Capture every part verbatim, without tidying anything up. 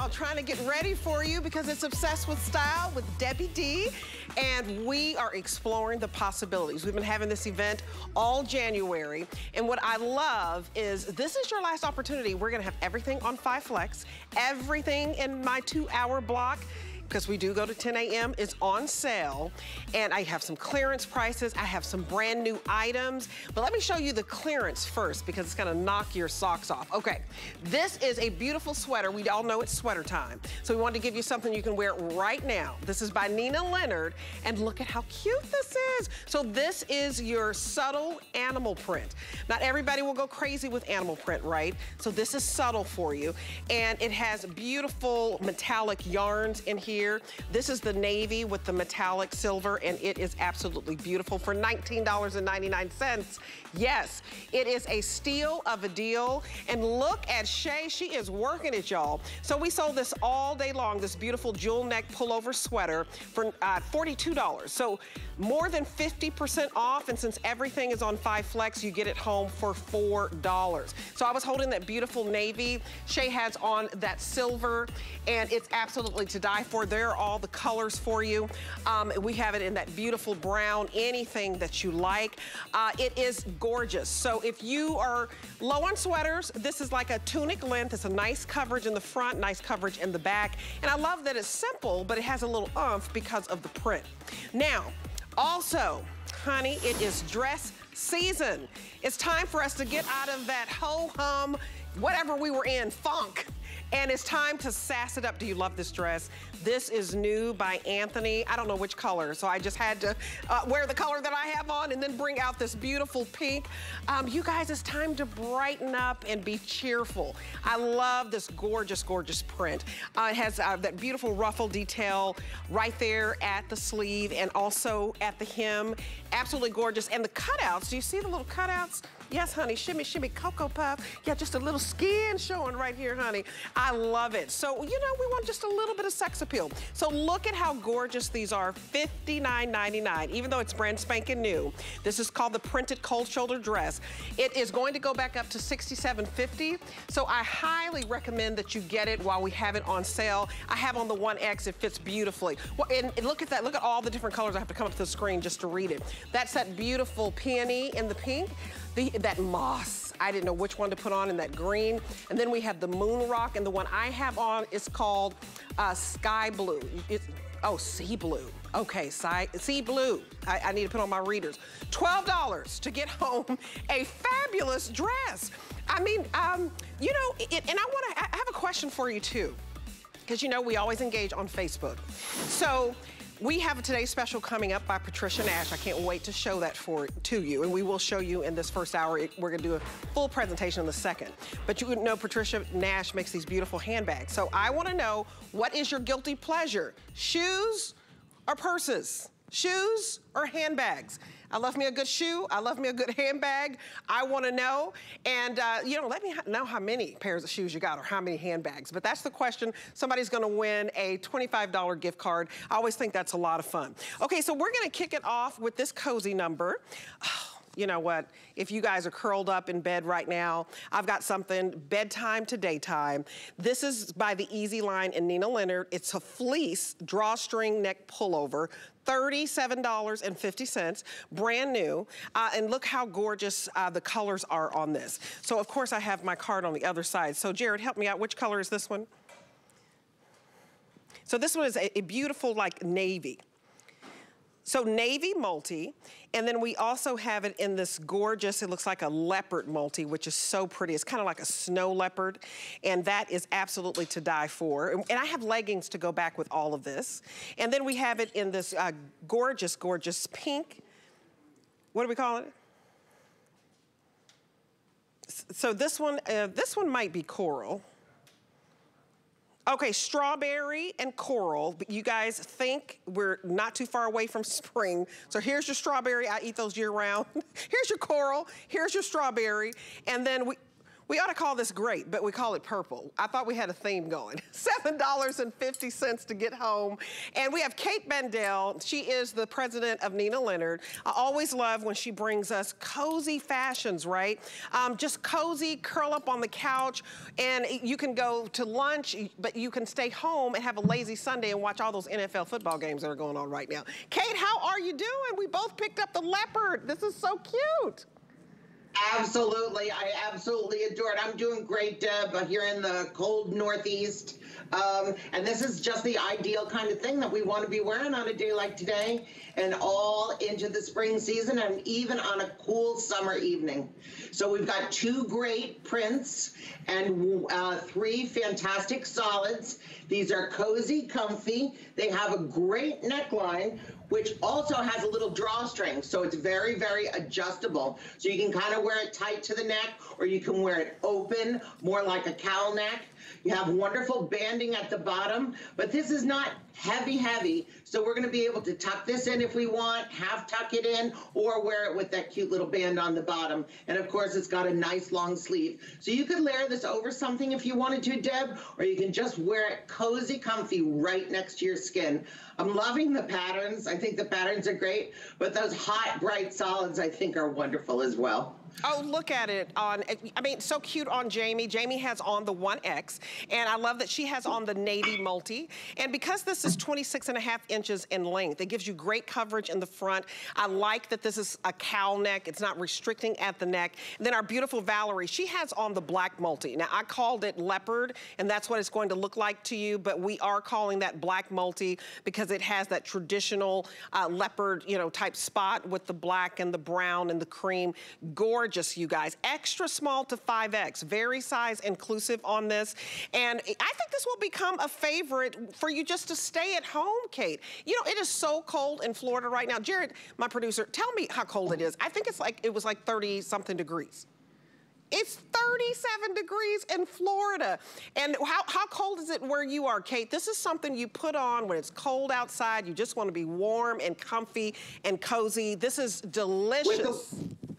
trying to get ready for you because it's Obsessed with Style with Debbie D. And we are exploring the possibilities. We've been having this event all January. And what I love is this is your last opportunity. We're gonna have everything on Five Flex, everything in my two hour block, because we do go to ten A M is on sale. And I have some clearance prices. I have some brand new items. But let me show you the clearance first because it's gonna knock your socks off. Okay, this is a beautiful sweater. We all know it's sweater time. So we wanted to give you something you can wear right now. This is by Nina Leonard. And look at how cute this is. So this is your subtle animal print. Not everybody will go crazy with animal print, right? So this is subtle for you. And it has beautiful metallic yarns in here. This is the navy with the metallic silver, and it is absolutely beautiful for nineteen ninety-nine. Yes, it is a steal of a deal. And look at Shay, she is working it, y'all. So we sold this all day long, this beautiful jewel neck pullover sweater for uh, forty-two dollars. So more than fifty percent off, and since everything is on Five Flex, you get it home for four dollars. So I was holding that beautiful navy. Shay has on that silver, and it's absolutely to die for. There are all the colors for you. Um, we have it in that beautiful brown, anything that you like. Uh, it is gorgeous. So if you are low on sweaters, this is like a tunic length. It's a nice coverage in the front, nice coverage in the back. And I love that it's simple, but it has a little oomph because of the print. Now, also, honey, it is dress season. It's time for us to get out of that ho-hum, whatever we were in, funk. And it's time to sass it up. Do you love this dress? This is new by Anthony. I don't know which color, so I just had to uh, wear the color that I have on and then bring out this beautiful pink. Um, you guys, it's time to brighten up and be cheerful. I love this gorgeous, gorgeous print. Uh, it has uh, that beautiful ruffle detail right there at the sleeve and also at the hem. Absolutely gorgeous. And the cutouts, do you see the little cutouts? Yes, honey, shimmy, shimmy, Cocoa Puff. Yeah, just a little skin showing right here, honey. I love it. So, you know, we want just a little bit of sex appeal. So look at how gorgeous these are, fifty-nine ninety-nine, even though it's brand spanking new. This is called the printed cold shoulder dress. It is going to go back up to sixty-seven fifty. So I highly recommend that you get it while we have it on sale. I have on the one X, it fits beautifully. Well, and, and look at that, look at all the different colors. I have to come up to the screen just to read it. That's that beautiful peony in the pink. The, that moss, I didn't know which one to put on in that green. And then we have the moon rock, and the one I have on is called uh, sky blue. It's, oh, sea blue. Okay, sea, sea blue. I, I need to put on my readers. twelve dollars to get home a fabulous dress. I mean, um, you know, it, and I wanna, I have a question for you too, because you know we always engage on Facebook. So, we have today's special coming up by Patricia Nash. I can't wait to show that for to you, and we will show you in this first hour. We're gonna do a full presentation in the second. But you know Patricia Nash makes these beautiful handbags. So I wanna know, what is your guilty pleasure? Shoes or purses? Shoes or handbags? I love me a good shoe. I love me a good handbag. I want to know. And, uh, you know, let me know how many pairs of shoes you got or how many handbags. But that's the question. Somebody's going to win a twenty-five dollar gift card. I always think that's a lot of fun. Okay, so we're going to kick it off with this cozy number. Oh, you know what? If you guys are curled up in bed right now, I've got something bedtime to daytime. This is by the Easy line and Nina Leonard. It's a fleece drawstring neck pullover. thirty-seven fifty, brand new. Uh, and look how gorgeous uh, the colors are on this. So of course I have my card on the other side. So Jared, help me out. Which color is this one? So this one is a, a beautiful like navy. So navy multi, and then we also have it in this gorgeous, it looks like a leopard multi, which is so pretty. It's kind of like a snow leopard, and that is absolutely to die for. And I have leggings to go back with all of this. And then we have it in this uh, gorgeous, gorgeous pink. What do we call it? So this one, uh, this one might be coral. Okay, strawberry and coral, but you guys think we're not too far away from spring. So here's your strawberry, I eat those year round. Here's your coral, here's your strawberry, and then we, We ought to call this great, but we call it purple. I thought we had a theme going. seven dollars and fifty cents to get home. And we have Kate Bendel. She is the president of Nina Leonard. I always love when she brings us cozy fashions, right? Um, just cozy, curl up on the couch, and you can go to lunch, but you can stay home and have a lazy Sunday and watch all those N F L football games that are going on right now. Kate, how are you doing? We both picked up the leopard. This is so cute. Absolutely. I absolutely adore it. I'm doing great, Deb, here in the cold Northeast. Um, and this is just the ideal kind of thing that we want to be wearing on a day like today and all into the spring season and even on a cool summer evening. So we've got two great prints and uh, three fantastic solids. These are cozy, comfy. They have a great neckline, which also has a little drawstring, so it's very, very adjustable. So you can kind of wear it tight to the neck, or you can wear it open, more like a cowl neck. You have wonderful banding at the bottom, but this is not heavy, heavy. So we're gonna be able to tuck this in if we want, half tuck it in, or wear it with that cute little band on the bottom. And of course, it's got a nice long sleeve. So you could layer this over something if you wanted to, Deb, or you can just wear it cozy, comfy, right next to your skin. I'm loving the patterns. I think the patterns are great, but those hot, bright solids I think are wonderful as well. Oh, look at it on, I mean, so cute on Jamie. Jamie has on the one X, and I love that she has on the navy multi. And because this is twenty-six and a half inches in length, it gives you great coverage in the front. I like that this is a cowl neck. It's not restricting at the neck. And then our beautiful Valerie, she has on the black multi. Now, I called it leopard, and that's what it's going to look like to you, but we are calling that black multi because it has that traditional uh, leopard, you know, type spot with the black and the brown and the cream. Gorgeous. Gorgeous, you guys. Extra small to five X. Very size inclusive on this. And I think this will become a favorite for you just to stay at home, Kate. You know, it is so cold in Florida right now. Jared, my producer, tell me how cold it is. I think it's like, it was like thirty something degrees. It's thirty-seven degrees in Florida. And how, how cold is it where you are, Kate? This is something you put on when it's cold outside. You just want to be warm and comfy and cozy. This is delicious.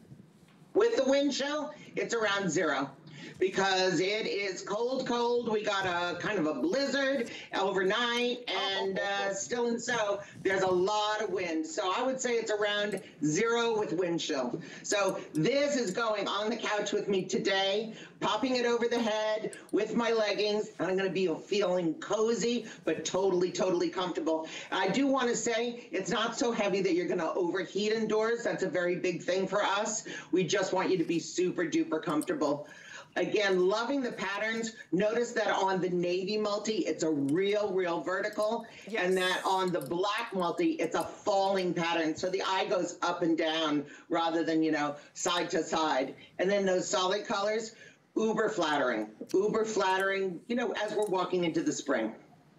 With the wind chill, it's around zero because it is cold, cold. We got a kind of a blizzard overnight, and uh, still and so there's a lot of wind. So I would say it's around zero with wind chill. So this is going on the couch with me today, popping it over the head with my leggings, and I'm gonna be feeling cozy, but totally, totally comfortable. I do wanna say it's not so heavy that you're gonna overheat indoors. That's a very big thing for us. We just want you to be super duper comfortable. Again, loving the patterns. Notice that on the navy multi, it's a real, real vertical. Yes. And that on the black multi, it's a falling pattern. So the eye goes up and down rather than, you know, side to side. And then those solid colors, uber flattering, uber flattering, you know, as we're walking into the spring.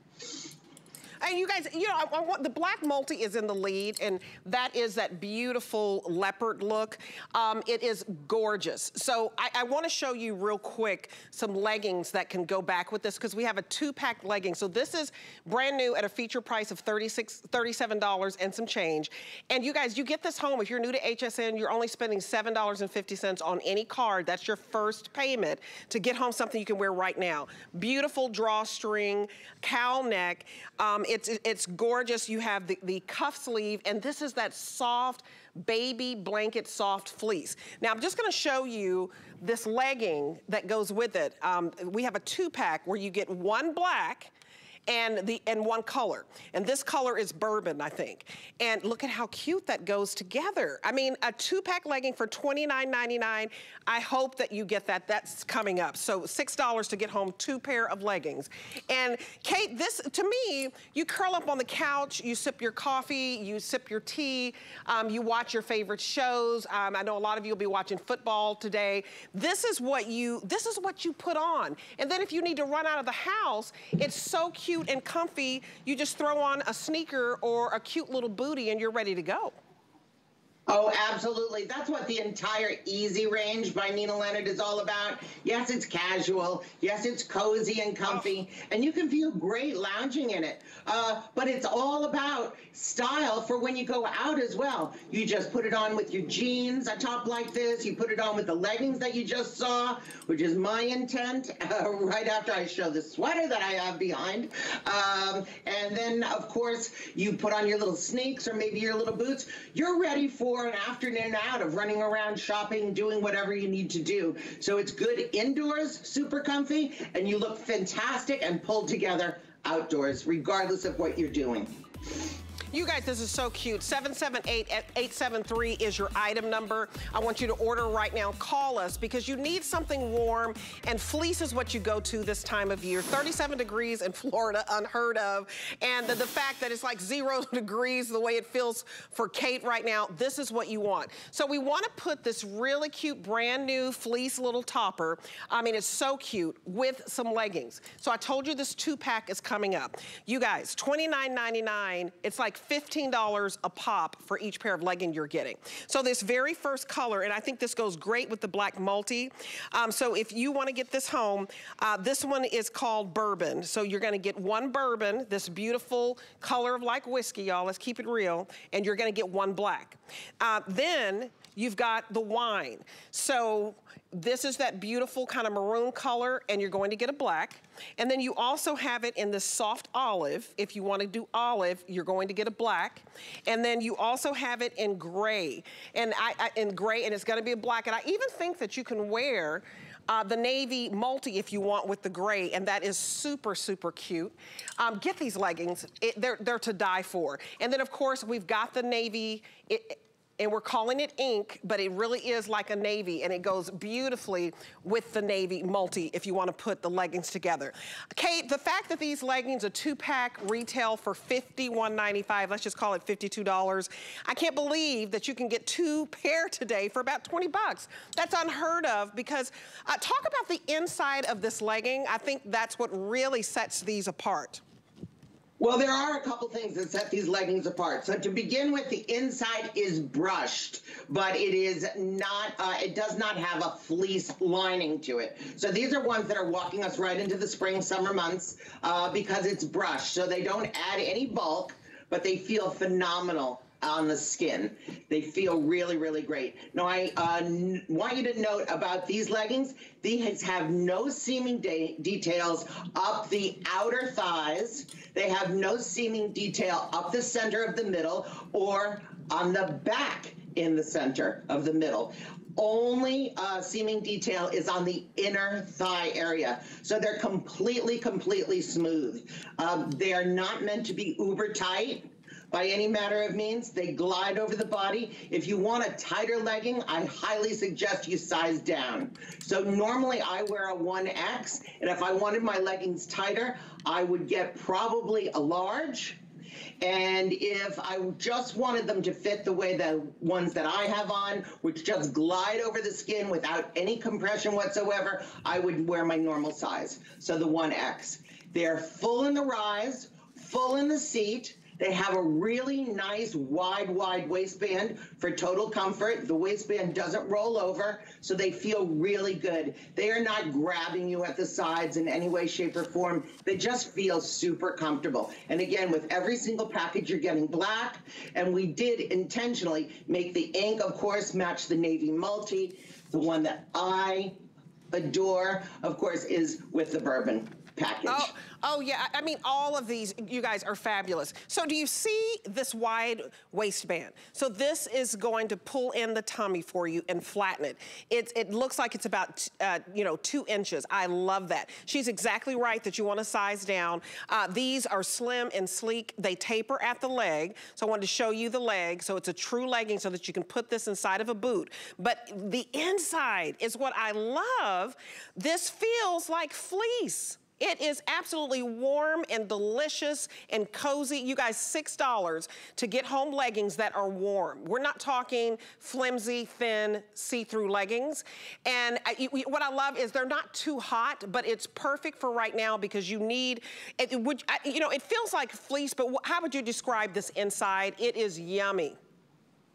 And you guys, you know, I, I want, the black multi is in the lead, and that is that beautiful leopard look. Um, it is gorgeous. So I, I want to show you real quick some leggings that can go back with this, because we have a two-pack legging. So this is brand new at a feature price of thirty-six, thirty-seven dollars and some change. And you guys, you get this home. If you're new to H S N, you're only spending seven dollars and fifty cents on any card. That's your first payment to get home something you can wear right now. Beautiful drawstring, cowl neck. Um, It's, it's gorgeous. You have the, the cuff sleeve, and this is that soft baby blanket soft fleece. Now, I'm just gonna show you this legging that goes with it. Um, we have a two-pack where you get one black and the and one color. And this color is bourbon, I think. And look at how cute that goes together. I mean, a two-pack legging for twenty-nine ninety-nine. I hope that you get that. That's coming up. So six dollars to get home two pair of leggings. And Kate, this, to me, you curl up on the couch, you sip your coffee, you sip your tea, um, you watch your favorite shows. Um, I know a lot of you will be watching football today. This is what you, this is what you put on. And then if you need to run out of the house, it's so cute and comfy, you just throw on a sneaker or a cute little bootie and you're ready to go. Oh, absolutely. That's what the entire Easy range by Nina Leonard is all about. Yes, it's casual. Yes, it's cozy and comfy. Oh. And you can feel great lounging in it. Uh, but it's all about style for when you go out as well. You just put it on with your jeans, a top like this. You put it on with the leggings that you just saw, which is my intent, uh, right after I show the sweater that I have behind. Um, and then, of course, you put on your little sneaks or maybe your little boots. You're ready for an afternoon out of running around shopping, doing whatever you need to do. So it's good indoors, super comfy, and you look fantastic and pulled together outdoors, regardless of what you're doing. You guys, this is so cute. seven seven eight, eight seven three is your item number. I want you to order right now. Call us because you need something warm, and fleece is what you go to this time of year. thirty-seven degrees in Florida, unheard of. And the, the fact that it's like zero degrees, the way it feels for Kate right now, this is what you want. So we want to put this really cute, brand new fleece little topper. I mean, it's so cute, with some leggings. So I told you this two-pack is coming up. You guys, twenty-nine ninety-nine, it's like fifteen dollars a pop for each pair of leggings you're getting. So this very first color, and I think this goes great with the black multi. Um, so if you want to get this home, uh, this one is called Bourbon. So you're going to get one bourbon, this beautiful color of like whiskey, y'all. Let's keep it real. And you're going to get one black. Uh, then you've got the wine. So this is that beautiful kind of maroon color, and you're going to get a black. And then you also have it in the soft olive. If you want to do olive, you're going to get a black. And then you also have it in gray. And I, I in gray, and it's going to be a black. And I even think that you can wear Uh, the navy multi if you want with the gray, and that is super, super cute. Um, get these leggings. It, they're, they're to die for. And then, of course, we've got the navy, it, and we're calling it ink, but it really is like a navy, and it goes beautifully with the navy multi if you want to put the leggings together. Kate, the fact that these leggings, a two-pack retail for fifty-one ninety-five, let's just call it fifty-two dollars. I can't believe that you can get two pair today for about twenty bucks. That's unheard of, because uh, talk about the inside of this legging. I think that's what really sets these apart. Well, there are a couple things that set these leggings apart. So to begin with, the inside is brushed, but it is not, uh, it does not have a fleece lining to it. So these are ones that are walking us right into the spring, summer months uh, because it's brushed. So they don't add any bulk, but they feel phenomenal on the skin. They feel really, really great. Now, I uh, want you to note about these leggings, these have no seaming de details up the outer thighs. They have no seaming detail up the center of the middle or on the back in the center of the middle. Only uh, seaming detail is on the inner thigh area. So they're completely, completely smooth. Um, they are not meant to be uber tight by any matter of means. They glide over the body. If you want a tighter legging, I highly suggest you size down. So normally I wear a one X, and if I wanted my leggings tighter, I would get probably a large. And if I just wanted them to fit the way the ones that I have on, which just glide over the skin without any compression whatsoever, I would wear my normal size, so the one X. They're full in the rise, full in the seat. They have a really nice wide, wide waistband for total comfort. The waistband doesn't roll over, so they feel really good. They are not grabbing you at the sides in any way, shape, or form. They just feel super comfortable. And again, with every single package, you're getting black. And we did intentionally make the ink, of course, match the navy multi. The one that I adore, of course, is with the bourbon package. Oh, oh yeah, I mean, all of these, you guys are fabulous. So do you see this wide waistband? So this is going to pull in the tummy for you and flatten it. It, it looks like it's about, uh, you know, two inches. I love that. She's exactly right that you want to size down. Uh, these are slim and sleek. They taper at the leg. So I wanted to show you the leg. So it's a true legging so that you can put this inside of a boot. But the inside is what I love. This feels like fleece. It is absolutely warm and delicious and cozy. You guys, six dollars to get home leggings that are warm. We're not talking flimsy, thin, see-through leggings. And I, what I love is they're not too hot, but it's perfect for right now because you need, it, it would, you know, it feels like fleece, but how would you describe this inside? It is yummy.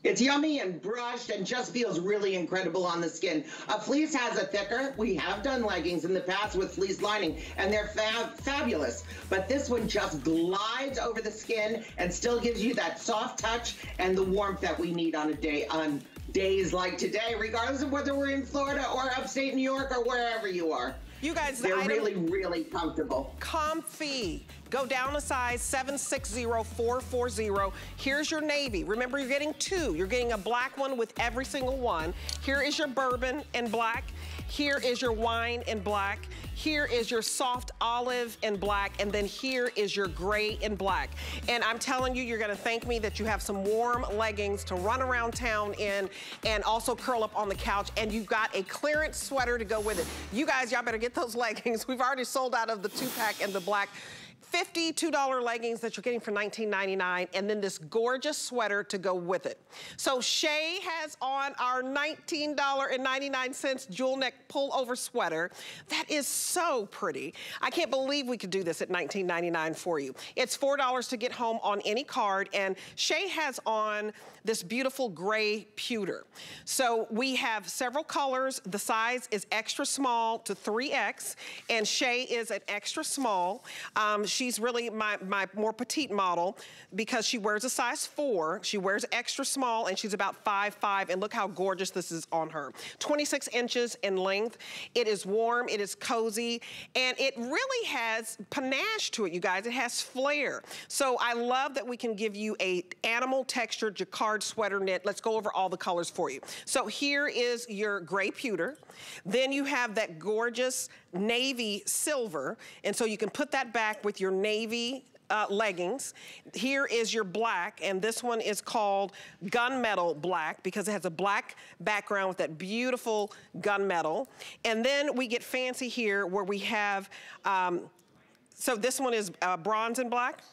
It's yummy and brushed and just feels really incredible on the skin. A fleece has a thicker. We have done leggings in the past with fleece lining, and they're fab fabulous. But this one just glides over the skin and still gives you that soft touch and the warmth that we need on a day on days like today, regardless of whether we're in Florida or upstate New York or wherever you are. You guys, they're the really, really comfortable. Comfy. Go down a size, seven six zero, four four zero. Here's your navy. Remember, you're getting two. You're getting a black one with every single one. Here is your bourbon in black. Here is your wine in black. Here is your soft olive in black, and then here is your gray in black. And I'm telling you, you're gonna thank me that you have some warm leggings to run around town in and also curl up on the couch, and you've got a clearance sweater to go with it. You guys, y'all better get those leggings. We've already sold out of the two-pack and the black. fifty-two dollar leggings that you're getting for nineteen ninety-nine, and then this gorgeous sweater to go with it. So Shay has on our nineteen ninety-nine jewel neck pullover sweater. That is so pretty. I can't believe we could do this at nineteen ninety-nine for you. It's four dollars to get home on any card, and Shay has on this beautiful gray pewter. So we have several colors. The size is extra small to three X, and Shay is an extra small. Um, she's really my, my more petite model because she wears a size four. She wears extra small, and she's about five five, and look how gorgeous this is on her. twenty-six inches in length. It is warm, it is cozy, and it really has panache to it, you guys. It has flair. So I love that we can give you a animal textured jacquard sweater knit. Let's go over all the colors for you. So here is your gray pewter. Then you have that gorgeous navy silver, and so you can put that back with your navy Uh, leggings. Here is your black, and this one is called gunmetal black because it has a black background with that beautiful gunmetal. And then we get fancy here where we have, um, so this one is uh, bronze and black.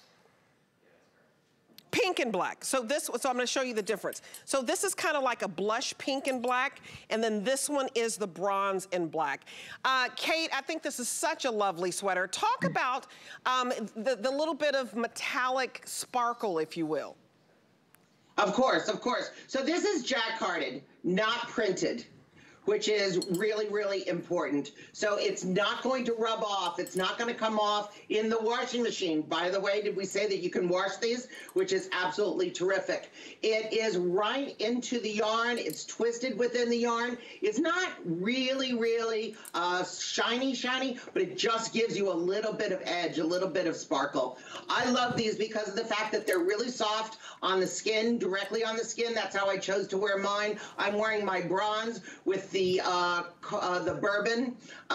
Pink and black. So this, so I'm gonna show you the difference. So this is kind of like a blush pink and black, and then this one is the bronze and black. Uh, Kate, I think this is such a lovely sweater. Talk about um, the, the little bit of metallic sparkle, if you will. Of course, of course. So this is jacquarded, not printed, which is really, really important. So it's not going to rub off. It's not going to come off in the washing machine. By the way, did we say that you can wash these? Which is absolutely terrific. It is right into the yarn. It's twisted within the yarn. It's not really, really uh, shiny, shiny, but it just gives you a little bit of edge, a little bit of sparkle. I love these because of the fact that they're really soft on the skin, directly on the skin. That's how I chose to wear mine. I'm wearing my bronze with the the uh, uh, the bourbon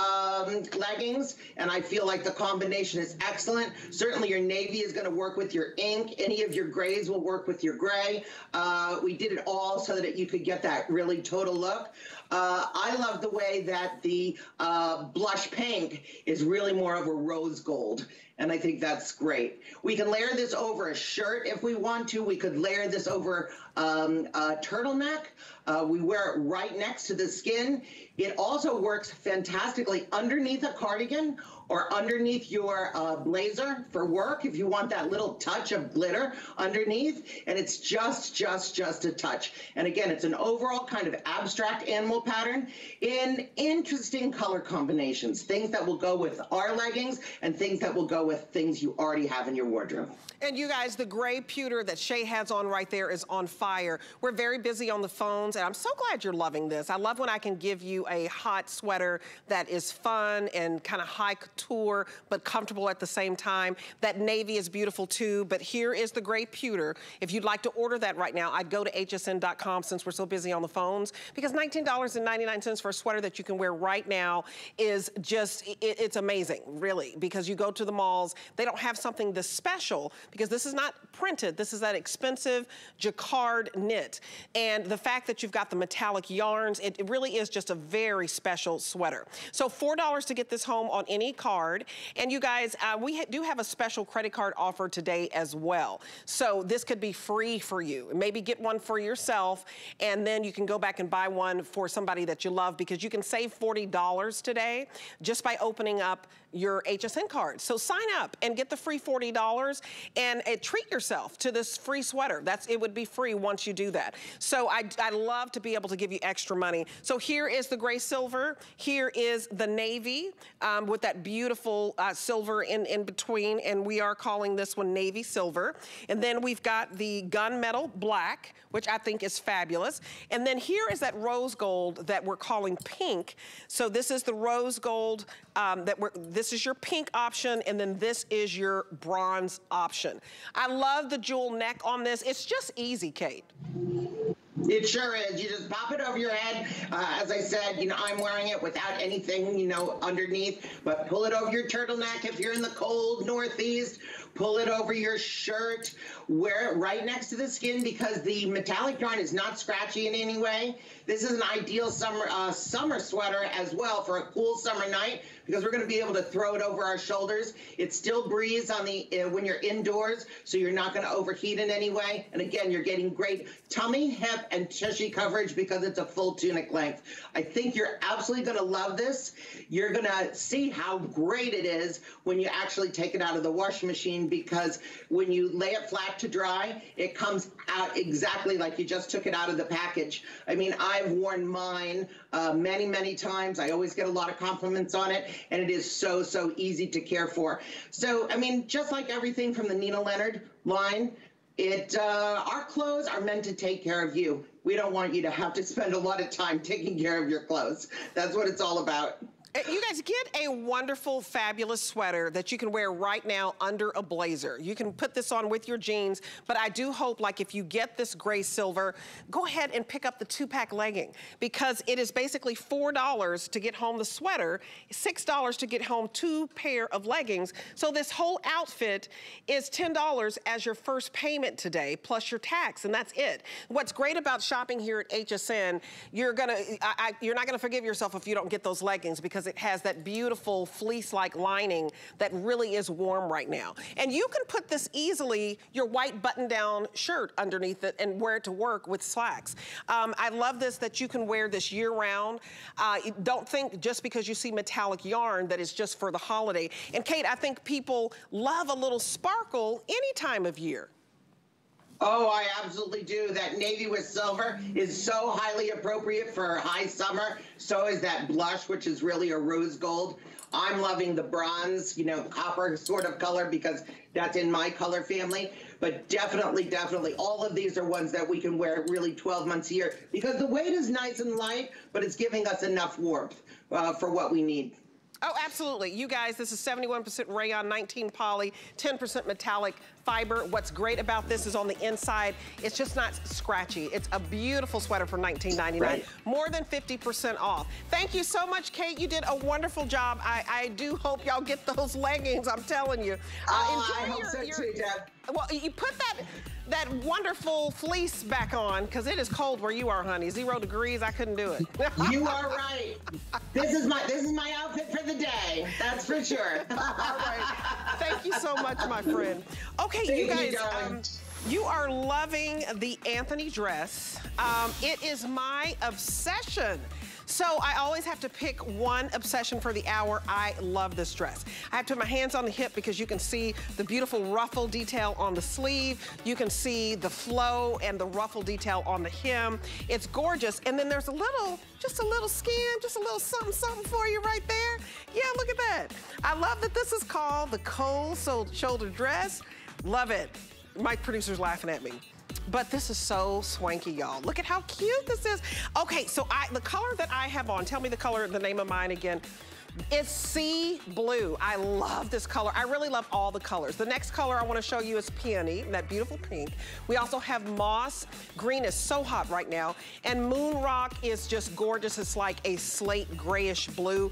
um, leggings, and I feel like the combination is excellent. Certainly your navy is going to work with your ink. Any of your grays will work with your gray. Uh, we did it all so that you could get that really total look. Uh, I love the way that the uh, blush pink is really more of a rose gold, and I think that's great. We can layer this over a shirt if we want to. We could layer this over um, a turtleneck. Uh, we wear it right next to the skin. It also works fantastically underneath a cardigan or underneath your uh, blazer for work if you want that little touch of glitter underneath. And it's just, just, just a touch. And again, it's an overall kind of abstract animal pattern in interesting color combinations, things that will go with our leggings and things that will go with things you already have in your wardrobe. And you guys, the gray pewter that Shay has on right there is on fire. We're very busy on the phones, and I'm so glad you're loving this. I love when I can give you a hot sweater that is fun and kind of high couture, but comfortable at the same time. That navy is beautiful too, but here is the gray pewter. If you'd like to order that right now, I'd go to H S N dot com since we're so busy on the phones, because nineteen ninety-nine for a sweater that you can wear right now is just, it, it's amazing, really, because you go to the malls, they don't have something this special, because this is not printed. This is that expensive jacquard knit. And the fact that you've got the metallic yarns, it, it really is just a very special sweater. So four dollars to get this home on any card. And you guys, uh, we ha do have a special credit card offer today as well. So this could be free for you. Maybe get one for yourself, and then you can go back and buy one for somebody that you love, because you can save forty dollars today just by opening up your H S N card. So sign up and get the free forty dollars, and uh, treat yourself to this free sweater. That's, it would be free once you do that. So I, I love to be able to give you extra money. So here is the gray silver. Here is the navy um, with that beautiful uh, silver in, in between, and we are calling this one navy silver. And then we've got the gunmetal black, which I think is fabulous. And then here is that rose gold that we're calling pink. So this is the rose gold, um, that we're, this is your pink option, and then this is your bronze option. I love the jewel neck on this. It's just easy, Kate. It sure is. You just pop it over your head. Uh, as I said, you know, I'm wearing it without anything, you know, underneath, but pull it over your turtleneck if you're in the cold Northeast. Pull it over your shirt. Wear it right next to the skin, because the metallic yarn is not scratchy in any way. This is an ideal summer uh, summer sweater as well for a cool summer night, because we're going to be able to throw it over our shoulders. It still breathes on the uh, when you're indoors, so you're not going to overheat in any way. And again, you're getting great tummy, hip, and tushy coverage because it's a full tunic length. I think you're absolutely going to love this. You're going to see how great it is when you actually take it out of the washing machine, because when you lay it flat to dry, it comes out exactly like you just took it out of the package. I mean, I've worn mine uh, many, many times. I always get a lot of compliments on it, and it is so, so easy to care for. So, I mean, just like everything from the Nina Leonard line, it uh, our clothes are meant to take care of you. We don't want you to have to spend a lot of time taking care of your clothes. That's what it's all about. You guys, get a wonderful, fabulous sweater that you can wear right now under a blazer. You can put this on with your jeans, but I do hope, like, if you get this gray silver, go ahead and pick up the two-pack legging, because it is basically four dollars to get home the sweater, six dollars to get home two pair of leggings. So this whole outfit is ten dollars as your first payment today, plus your tax, and that's it. What's great about shopping here at H S N, you're gonna, I, I, you're not gonna forgive yourself if you don't get those leggings, because it has that beautiful fleece-like lining that really is warm right now. And you can put this easily, your white button-down shirt underneath it, and wear it to work with slacks. Um, I love this, that you can wear this year-round. Uh, don't think just because you see metallic yarn that it's just for the holiday. And Kate, I think people love a little sparkle any time of year. Oh, I absolutely do. That navy with silver is so highly appropriate for high summer. So is that blush, which is really a rose gold. I'm loving the bronze, you know, copper sort of color, because that's in my color family. But definitely, definitely, all of these are ones that we can wear really twelve months a year, because the weight is nice and light, but it's giving us enough warmth uh, for what we need. Oh, absolutely. You guys, this is seventy-one percent rayon, nineteen poly, ten percent metallic fiber. What's great about this is on the inside, it's just not scratchy. It's a beautiful sweater for nineteen ninety-nine. Right. More than fifty percent off. Thank you so much, Kate. You did a wonderful job. I, I do hope y'all get those leggings, I'm telling you. Uh, oh, I enjoy hope your, so your, too, Deb. Well, you put that that wonderful fleece back on, because it is cold where you are, honey. Zero degrees, I couldn't do it. You are right. This is my this is my outfit for the day. That's for sure. All right. Thank you so much, my friend. Okay, Thank you guys. You, um, you are loving the Anthony dress. Um, it is my obsession. So I always have to pick one obsession for the hour. I love this dress. I have to put my hands on the hip, because you can see the beautiful ruffle detail on the sleeve. You can see the flow and the ruffle detail on the hem. It's gorgeous. And then there's a little, just a little skin, just a little something, something for you right there. Yeah, look at that. I love that this is called the cold shoulder dress. Love it. My producer's laughing at me. But this is so swanky, y'all. Look at how cute this is. Okay, so I, the color that I have on, tell me the color, the name of mine again. It's sea blue. I love this color. I really love all the colors. The next color I want to show you is peony, that beautiful pink. We also have moss. Green is so hot right now. And moon rock is just gorgeous. It's like a slate grayish blue.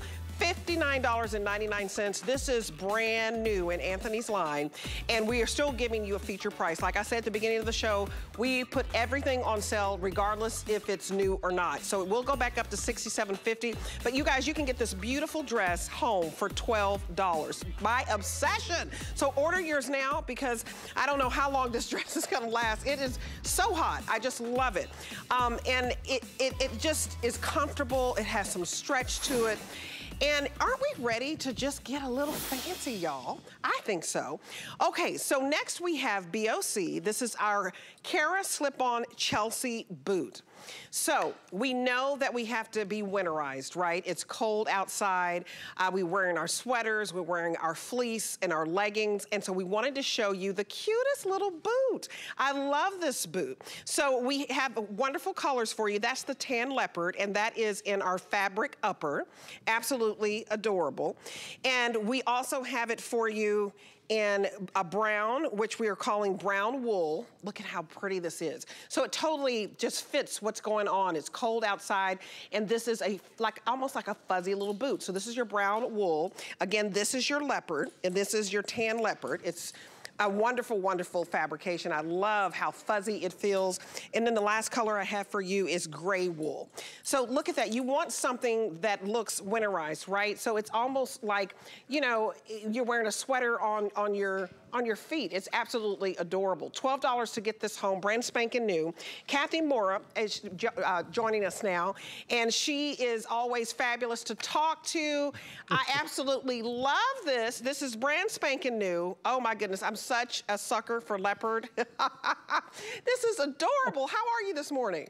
fifty-nine ninety-nine. This is brand new in Anthony's line, and we are still giving you a feature price. Like I said at the beginning of the show, we put everything on sale regardless if it's new or not. So it will go back up to sixty-seven fifty, but you guys, you can get this beautiful dress home for twelve dollars. My obsession. So order yours now, because I don't know how long this dress is gonna last. It is so hot. I just love it. Um, and it, it, it just is comfortable. It has some stretch to it. And aren't we ready to just get a little fancy, y'all? I think so. Okay, so next we have B O C. This is our Cara slip-on Chelsea boot. So we know that we have to be winterized, right? It's cold outside. Uh, we're wearing our sweaters, we're wearing our fleece and our leggings. And so we wanted to show you the cutest little boot. I love this boot. So we have wonderful colors for you. That's the tan leopard, and that is in our fabric upper. Absolutely adorable. And we also have it for you in a brown, which we are calling brown wool. Look at how pretty this is. So it totally just fits what's going on. It's cold outside, and this is a like almost like a fuzzy little boot. So this is your brown wool. Again, this is your leopard, and this is your tan leopard. It's a wonderful, wonderful fabrication. I love how fuzzy it feels. And then the last color I have for you is gray wool. So look at that. You want something that looks winterized, right? So it's almost like, you know, you're wearing a sweater on, on your on your feet. It's absolutely adorable. twelve dollars to get this home, brand spanking new. Kathy Mora is uh, joining us now, and she is always fabulous to talk to. I absolutely love this. This is brand spanking new. Oh my goodness, I'm such a sucker for leopard. This is adorable. How are you this morning?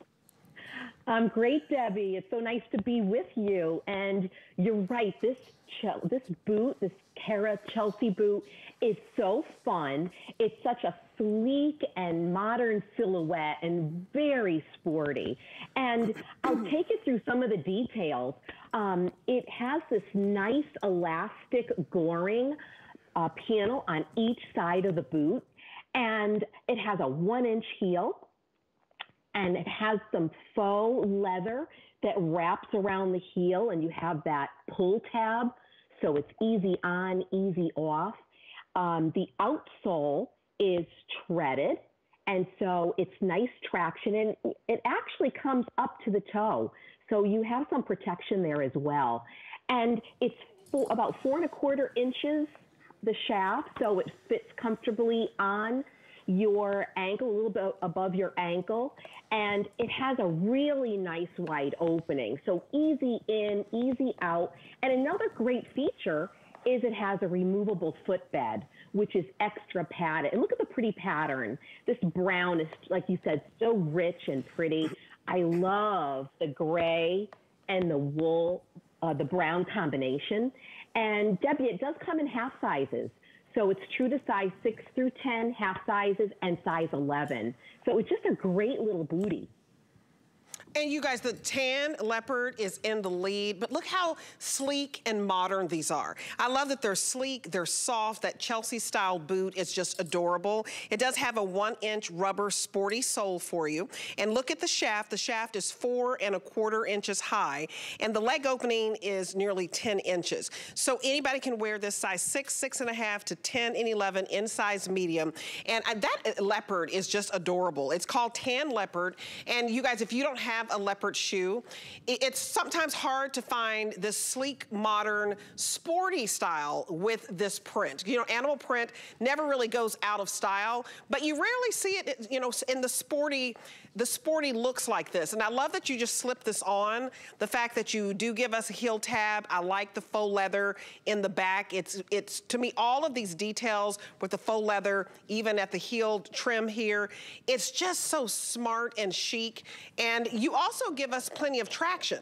I'm great, Debbie. It's so nice to be with you. And you're right, this this boot, this Cara Chelsea boot, is so fun. It's such a sleek and modern silhouette and very sporty. And I'll take you through some of the details. Um, it has this nice elastic goring uh, panel on each side of the boot, and it has a one-inch heel, and it has some faux leather that wraps around the heel, and you have that pull tab, so it's easy on, easy off. Um, the outsole is treaded, and so it's nice traction, and it actually comes up to the toe, so you have some protection there as well. And it's four, about four and a quarter inches, the shaft, so it fits comfortably on your ankle, a little bit above your ankle, and it has a really nice wide opening. So easy in, easy out. And another great feature is it has a removable footbed, which is extra padded. And look at the pretty pattern. This brown is, like you said, so rich and pretty. I love the gray and the wool, uh, the brown combination. And Debbie, it does come in half sizes. So it's true to size six through ten, half sizes, and size eleven. So it's just a great little bootie. And you guys, the tan leopard is in the lead, but look how sleek and modern these are. I love that they're sleek, they're soft. That Chelsea style boot is just adorable. It does have a one inch rubber sporty sole for you. And look at the shaft. The shaft is four and a quarter inches high, and the leg opening is nearly ten inches. So anybody can wear this size six, six and a half to ten and eleven in size medium. And that leopard is just adorable. It's called tan leopard. And you guys, if you don't have a leopard shoe, it's sometimes hard to find this sleek, modern, sporty style with this print. You know, animal print never really goes out of style, but you rarely see it, you know, in the sporty, the sporty looks like this. And I love that you just slip this on. The fact that you do give us a heel tab. I like the faux leather in the back. It's, it's to me, all of these details with the faux leather, even at the heel trim here, it's just so smart and chic. And you also give us plenty of traction.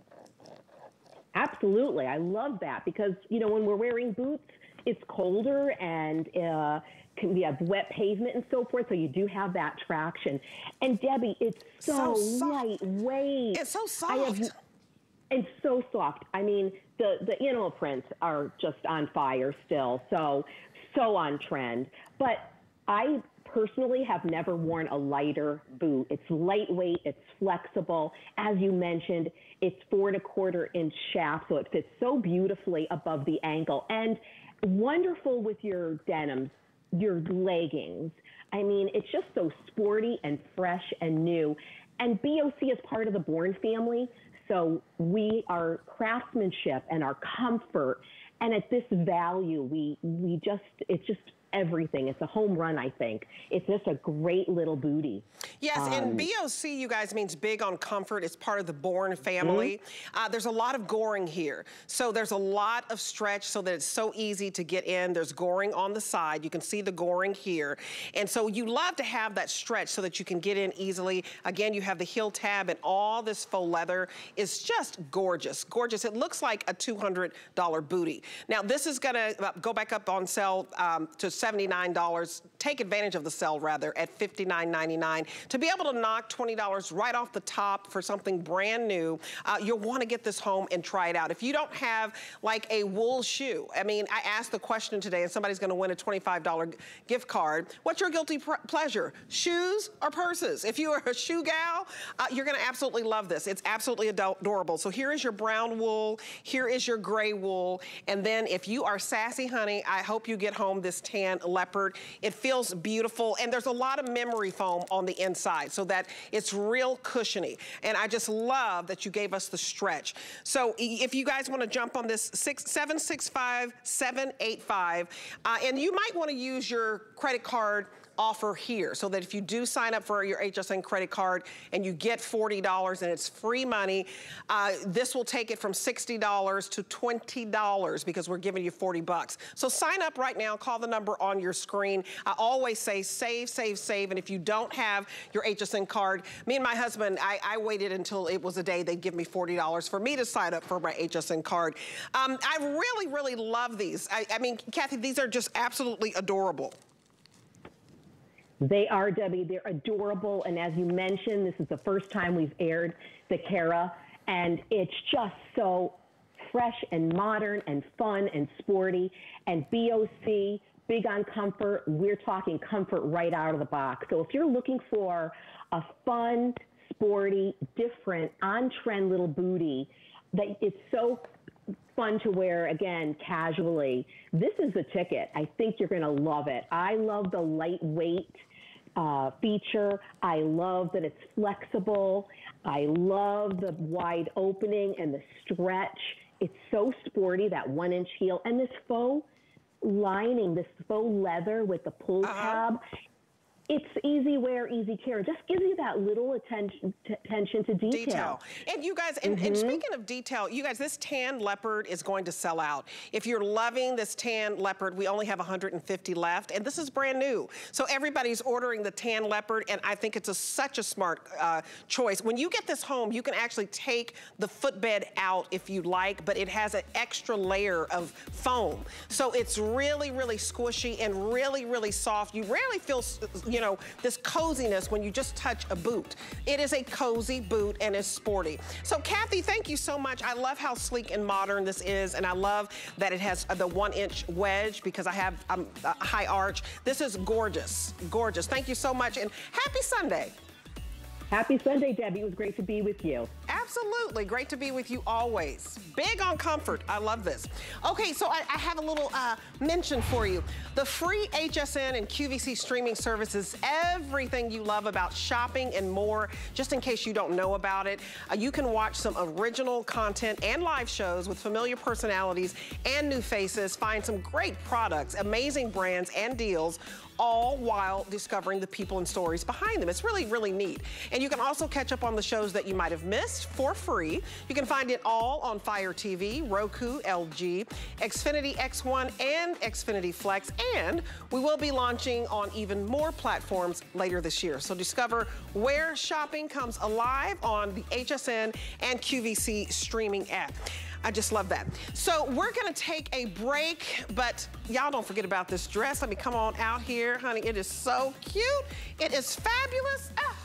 Absolutely. I love that because, you know, when we're wearing boots, it's colder and uh, can, we have wet pavement and so forth, so you do have that traction. And Debbie, it's so, so lightweight. It's so soft. I have, it's so soft. I mean, the, the animal prints are just on fire still, so, so on trend. But I personally have never worn a lighter boot. It's lightweight, it's flexible. As you mentioned, it's four and a quarter inch shaft, so it fits so beautifully above the ankle. And wonderful with your denims, your leggings. I mean, it's just so sporty and fresh and new. And B O C is part of the Bourne family, so we, our craftsmanship and our comfort, and at this value, we, we just, it's just everything. It's a home run, I think. It's just a great little bootie. Yes, um, and B O C, you guys, means big on comfort. It's part of the Bourne family. Mm-hmm. uh, there's a lot of goring here. So there's a lot of stretch so that it's so easy to get in. There's goring on the side. You can see the goring here. And so you love to have that stretch so that you can get in easily. Again, you have the heel tab and all this faux leather is just gorgeous, gorgeous. It looks like a two hundred dollar bootie. Now, this is gonna go back up on sale um, to seventy-nine dollars. Take advantage of the sale, rather, at fifty-nine ninety-nine. To be able to knock twenty dollars right off the top for something brand new, uh, you'll want to get this home and try it out. If you don't have like a wool shoe, I mean, I asked the question today and somebody's going to win a twenty-five dollar gift card. What's your guilty pleasure? Shoes or purses? If you are a shoe gal, uh, you're going to absolutely love this. It's absolutely adorable. So here is your brown wool. Here is your gray wool. And then if you are sassy, honey, I hope you get home this tan leopard. It feels beautiful, and there's a lot of memory foam on the inside so that it's real cushiony. And I just love that you gave us the stretch. So if you guys want to jump on this, seven six five, seven eight five, uh, and you might want to use your credit card offer here so that if you do sign up for your H S N credit card and you get forty dollars and it's free money, uh, this will take it from sixty dollars to twenty dollars because we're giving you forty bucks. So sign up right now, call the number on your screen. I always say save, save, save, and if you don't have your H S N card, me and my husband, I, I waited until it was a day they'd give me forty dollars for me to sign up for my H S N card. Um, I really, really love these. I, I mean, Kathy, these are just absolutely adorable. They are, Debbie. They're adorable. And as you mentioned, this is the first time we've aired the Cara, and it's just so fresh and modern and fun and sporty. And B O C, big on comfort. We're talking comfort right out of the box. So if you're looking for a fun, sporty, different, on-trend little bootie that it's so fun to wear, again, casually, this is the ticket. I think you're going to love it. I love the lightweight uh, feature. I love that it's flexible. I love the wide opening and the stretch. It's so sporty, that one-inch heel. And this faux lining, this faux leather with the pull uh-huh. tab, it's easy wear, easy care. It just gives you that little attention, attention to detail. Detail. And you guys, and, mm-hmm. and speaking of detail, you guys, this tan leopard is going to sell out. If you're loving this tan leopard, we only have one hundred fifty left, and this is brand new. So everybody's ordering the tan leopard, and I think it's a, such a smart uh, choice. When you get this home, you can actually take the footbed out if you like, but it has an extra layer of foam. So it's really, really squishy and really, really soft. You rarely feel, you know, this coziness when you just touch a boot. It is a cozy boot and is sporty. So Kathy, thank you so much. I love how sleek and modern this is, and I love that it has the one inch wedge because I have um, a high arch. This is gorgeous, gorgeous. Thank you so much, and happy Sunday. Happy Sunday, Debbie. It was great to be with you. Absolutely. Great to be with you always. Big on comfort. I love this. Okay, so I, I have a little uh, mention for you. The free H S N and Q V C streaming services, everything you love about shopping and more, just in case you don't know about it. Uh, you can watch some original content and live shows with familiar personalities and new faces, find some great products, amazing brands and deals, all while discovering the people and stories behind them. It's really, really neat. And you can also catch up on the shows that you might have missed for free. You can find it all on Fire T V, Roku, L G, Xfinity X one, and Xfinity Flex. And we will be launching on even more platforms later this year. So discover where shopping comes alive on the H S N and Q V C streaming app. I just love that. So we're gonna take a break, but y'all don't forget about this dress. Let me come on out here, honey. It is so cute. It is fabulous. Ah.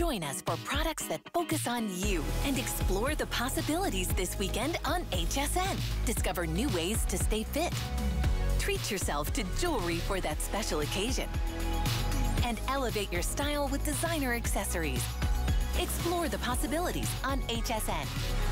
Join us for products that focus on you and explore the possibilities this weekend on H S N. Discover new ways to stay fit. Treat yourself to jewelry for that special occasion. And elevate your style with designer accessories. Explore the possibilities on H S N.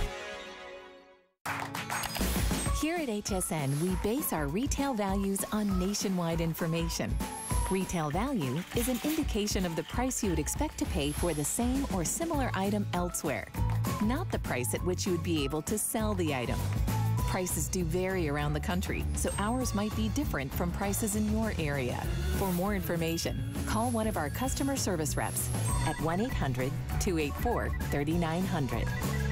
Here at H S N, we base our retail values on nationwide information. Retail value is an indication of the price you would expect to pay for the same or similar item elsewhere, not the price at which you would be able to sell the item. Prices do vary around the country, so ours might be different from prices in your area. For more information, call one of our customer service reps at one eight hundred, two eight four, three nine zero zero.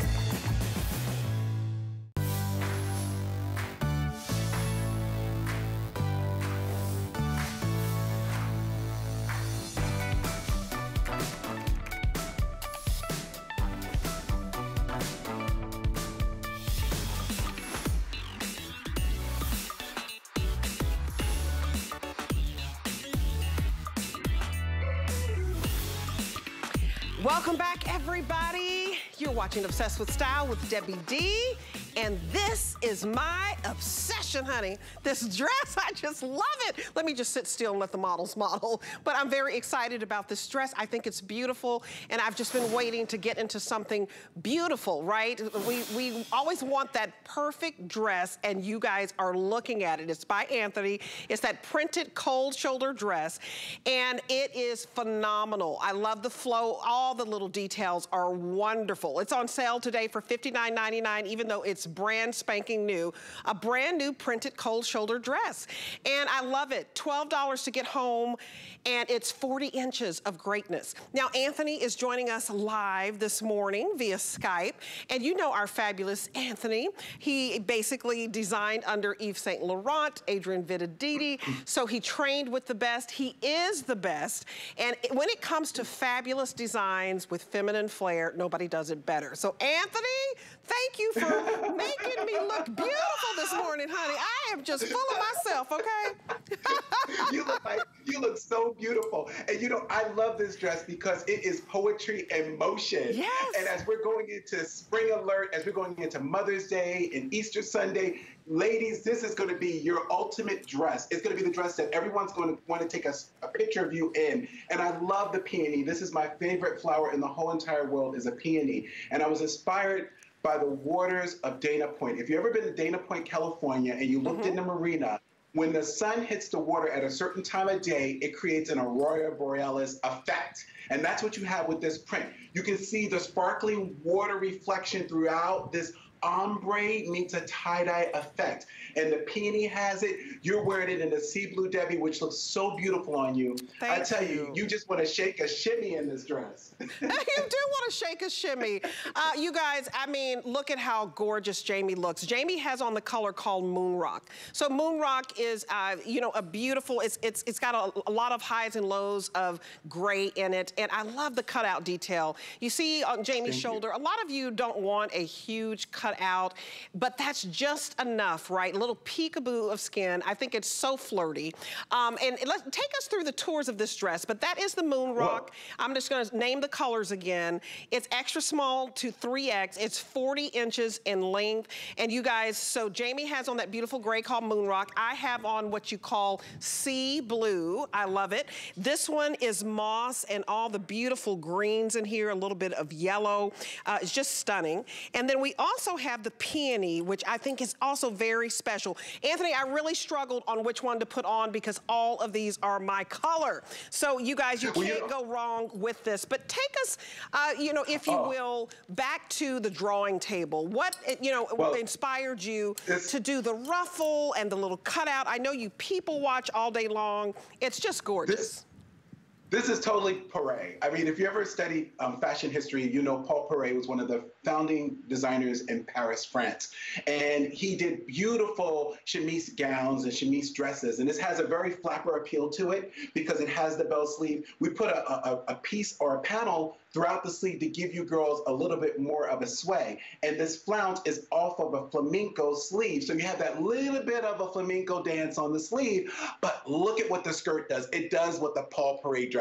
Welcome back, everybody. You're watching Obsessed with Style with Debbie D. And this is my obsession, honey. This dress, I just love it. Let me just sit still and let the models model. But I'm very excited about this dress. I think it's beautiful, and I've just been waiting to get into something beautiful, right? We, we always want that perfect dress, and you guys are looking at it. It's by Anthony. It's that printed cold shoulder dress, and it is phenomenal. I love the flow. All the little details are wonderful. It's on sale today for fifty-nine ninety-nine, even though it's brand spanking new, a brand new printed cold shoulder dress. And I love it. twelve dollars to get home, and it's forty inches of greatness. Now, Anthony is joining us live this morning via Skype, and you know our fabulous Anthony. He basically designed under Yves Saint Laurent, Adrian Vitaditi, so he trained with the best. He is the best, and when it comes to fabulous designs with feminine flair, nobody does it better. So, Anthony, thank you for making me look beautiful this morning, honey. I am just full of myself, okay? You look like, you look so beautiful. And you know, I love this dress because it is poetry in motion. Yes. And as we're going into spring alert, as we're going into Mother's Day and Easter Sunday, ladies, this is going to be your ultimate dress. It's going to be the dress that everyone's going to want to take a, a picture of you in. And I love the peony. This is my favorite flower in the whole entire world, is a peony. And I was inspired by the waters of Dana Point. If you've ever been to Dana Point, California, and you looked mm-hmm. in the marina, when the sun hits the water at a certain time of day, it creates an aurora borealis effect. And that's what you have with this print. You can see the sparkling water reflection throughout. This ombre meets a tie-dye effect. And the peony has it. You're wearing it in the sea blue, Debbie, which looks so beautiful on you. Thank I tell you, you, you just want to shake a shimmy in this dress. You do want to shake a shimmy. Uh, you guys, I mean, look at how gorgeous Jamie looks. Jamie has on the color called Moon Rock. So Moon Rock is, uh, you know, a beautiful, it's it's it's got a, a lot of highs and lows of gray in it. And I love the cutout detail. You see on Jamie's Thank shoulder, you. a lot of you don't want a huge cutout, but that's just enough, right? A little peekaboo of skin. I think it's so flirty. Um, and let's take us through the tours of this dress, but that is the Moon Rock. Whoa. I'm just gonna name the colors again. It's extra small to three X. It's forty inches in length. And you guys, so Jamie has on that beautiful gray called Moon Rock. I have on what you call sea blue. I love it. This one is moss and all the beautiful greens in here, a little bit of yellow. Uh, it's just stunning. And then we also have the peony, which I think is also very special. Anthony, I really struggled on which one to put on because all of these are my color. So you guys, you can't go wrong with this. But take us, uh, you know, if you oh. will, back to the drawing table. What, you know, well, inspired you to do the ruffle and the little cutout? I know you people watch all day long. It's just gorgeous. This This is totally Paret. I mean, if you ever studied um, fashion history, you know Paul Paret was one of the founding designers in Paris, France. And he did beautiful chemise gowns and chemise dresses. And this has a very flapper appeal to it because it has the bell sleeve. We put a, a, a piece or a panel throughout the sleeve to give you girls a little bit more of a sway. And this flounce is off of a flamenco sleeve. So you have that little bit of a flamenco dance on the sleeve, but look at what the skirt does. It does what the Paul Paret dress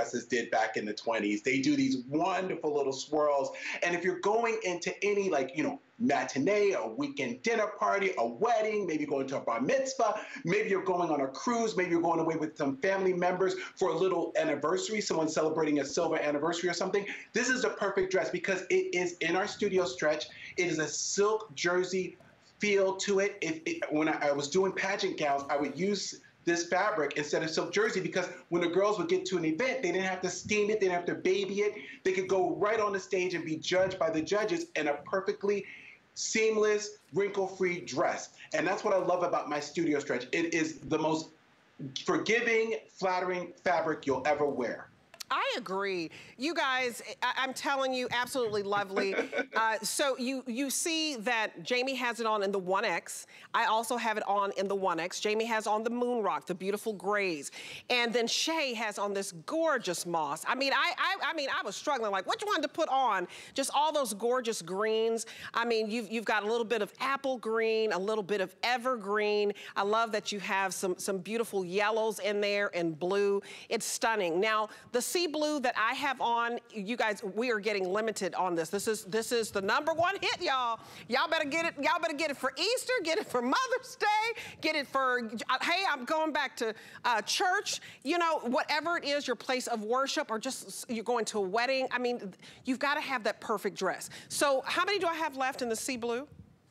dresses did back in the twenties. They do these wonderful little swirls. And if you're going into any, like, you know, matinee, a weekend dinner party, a wedding, maybe going to a bar mitzvah, maybe you're going on a cruise, maybe you're going away with some family members for a little anniversary, someone celebrating a silver anniversary or something, this is the perfect dress because it is in our studio stretch. It is a silk jersey feel to it. If it when I, I was doing pageant gowns, I would use this fabric instead of silk jersey because when the girls would get to an event, they didn't have to steam it, they didn't have to baby it. They could go right on the stage and be judged by the judges in a perfectly seamless, wrinkle-free dress. And that's what I love about my studio stretch. It is the most forgiving, flattering fabric you'll ever wear. I agree. You guys, I I'm telling you, absolutely lovely. Uh, so you you see that Jamie has it on in the one X. I also have it on in the one X. Jamie has on the moon rock, the beautiful grays. And then Shay has on this gorgeous moss. I mean, I, I, I mean, I was struggling, like, what you wanted to put on? Just all those gorgeous greens. I mean, you've, you've got a little bit of apple green, a little bit of evergreen. I love that you have some, some beautiful yellows in there and blue. It's stunning. Now, the sea blue that I have on, you guys, we are getting limited on this. This is this is the number one hit, y'all. Y'all better get it. Y'all better get it for Easter. Get it for Mother's Day. Get it for. Uh, hey, I'm going back to uh, church. You know, whatever it is, your place of worship, or just you're going to a wedding. I mean, you've got to have that perfect dress. So, how many do I have left in the sea blue?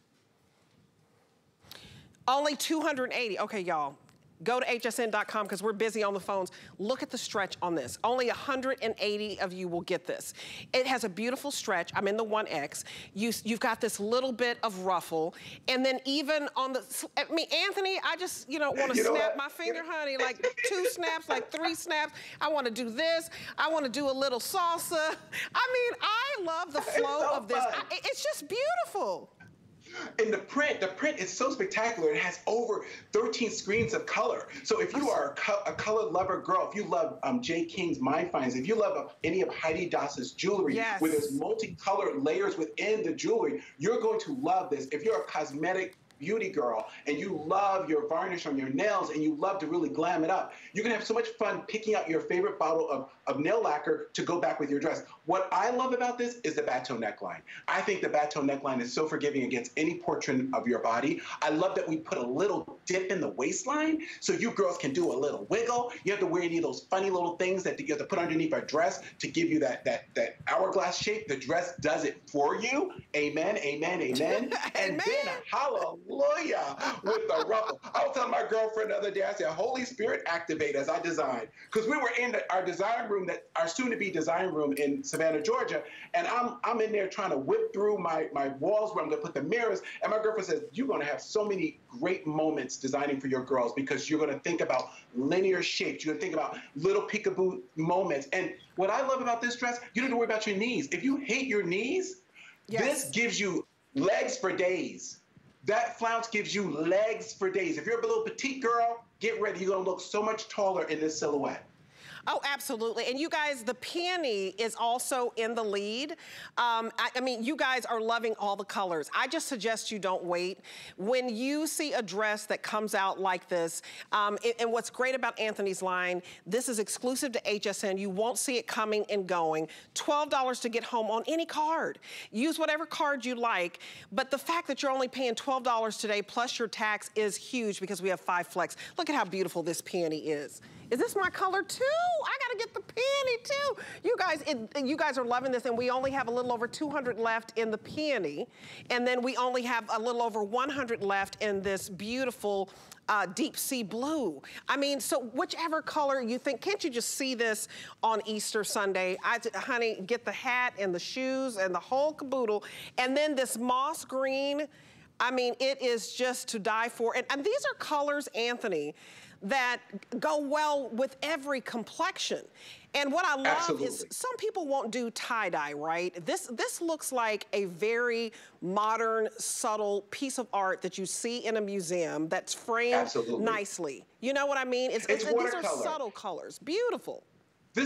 Only two hundred eighty. Okay, y'all. Go to H S N dot com because we're busy on the phones. Look at the stretch on this. Only one hundred eighty of you will get this. It has a beautiful stretch. I'm in the one X. You, you've got this little bit of ruffle. And then even on the, I mean, Anthony, I just, you know, want to snap my finger, honey, like two snaps, like three snaps. I want to do this. I want to do a little salsa. I mean, I love the flow so of this. I, it's just beautiful. And the print, the print is so spectacular. It has over thirteen screens of color. So if you are a, co a color lover girl, if you love um, J. King's Mind Finds, if you love uh, any of Heidi Dass's jewelry, yes, where there's multicolored layers within the jewelry, you're going to love this. If you're a cosmetic beauty girl and you love your varnish on your nails and you love to really glam it up, you're gonna have so much fun picking out your favorite bottle of, of nail lacquer to go back with your dress. What I love about this is the bateau neckline. I think the bateau neckline is so forgiving against any portion of your body. I love that we put a little dip in the waistline so you girls can do a little wiggle. You have to wear any of those funny little things that you have to put underneath a dress to give you that, that, that hourglass shape. The dress does it for you. Amen, amen, amen. And Amen. then hallelujah. Hallelujah with the ruffle. I was telling my girlfriend the other day, I said, Holy Spirit, activate as I designed. Because we were in the, our design room, that our soon-to-be design room in Savannah, Georgia, and I'm I'm in there trying to whip through my, my walls where I'm going to put the mirrors, and my girlfriend says, you're going to have so many great moments designing for your girls because you're going to think about linear shapes. You're going to think about little peekaboo moments. And what I love about this dress, you don't have to worry about your knees. If you hate your knees, yes, this gives you legs for days. That flounce gives you legs for days. If you're a little petite girl, get ready. You're going to look so much taller in this silhouette. Oh, absolutely. And you guys, the peony is also in the lead. Um, I, I mean, you guys are loving all the colors. I just suggest you don't wait. When you see a dress that comes out like this, um, it, and what's great about Anthony's line, this is exclusive to H S N. You won't see it coming and going. twelve dollars to get home on any card. Use whatever card you like. But the fact that you're only paying twelve dollars today plus your tax is huge because we have five flex. Look at how beautiful this peony is. Is this my color too? I gotta get the peony too. You guys, it, you guys are loving this, and we only have a little over two hundred left in the peony, and then we only have a little over one hundred left in this beautiful uh, deep sea blue. I mean, so whichever color you think, can't you just see this on Easter Sunday? I, honey, get the hat and the shoes and the whole caboodle, and then this moss green. I mean, it is just to die for. And, and these are colors, Anthony, that go well with every complexion. And what I love Absolutely. Is some people won't do tie-dye, right? This this looks like a very modern, subtle piece of art that you see in a museum that's framed Absolutely. Nicely. You know what I mean? It's, it's it's, these are subtle colors. Beautiful. This is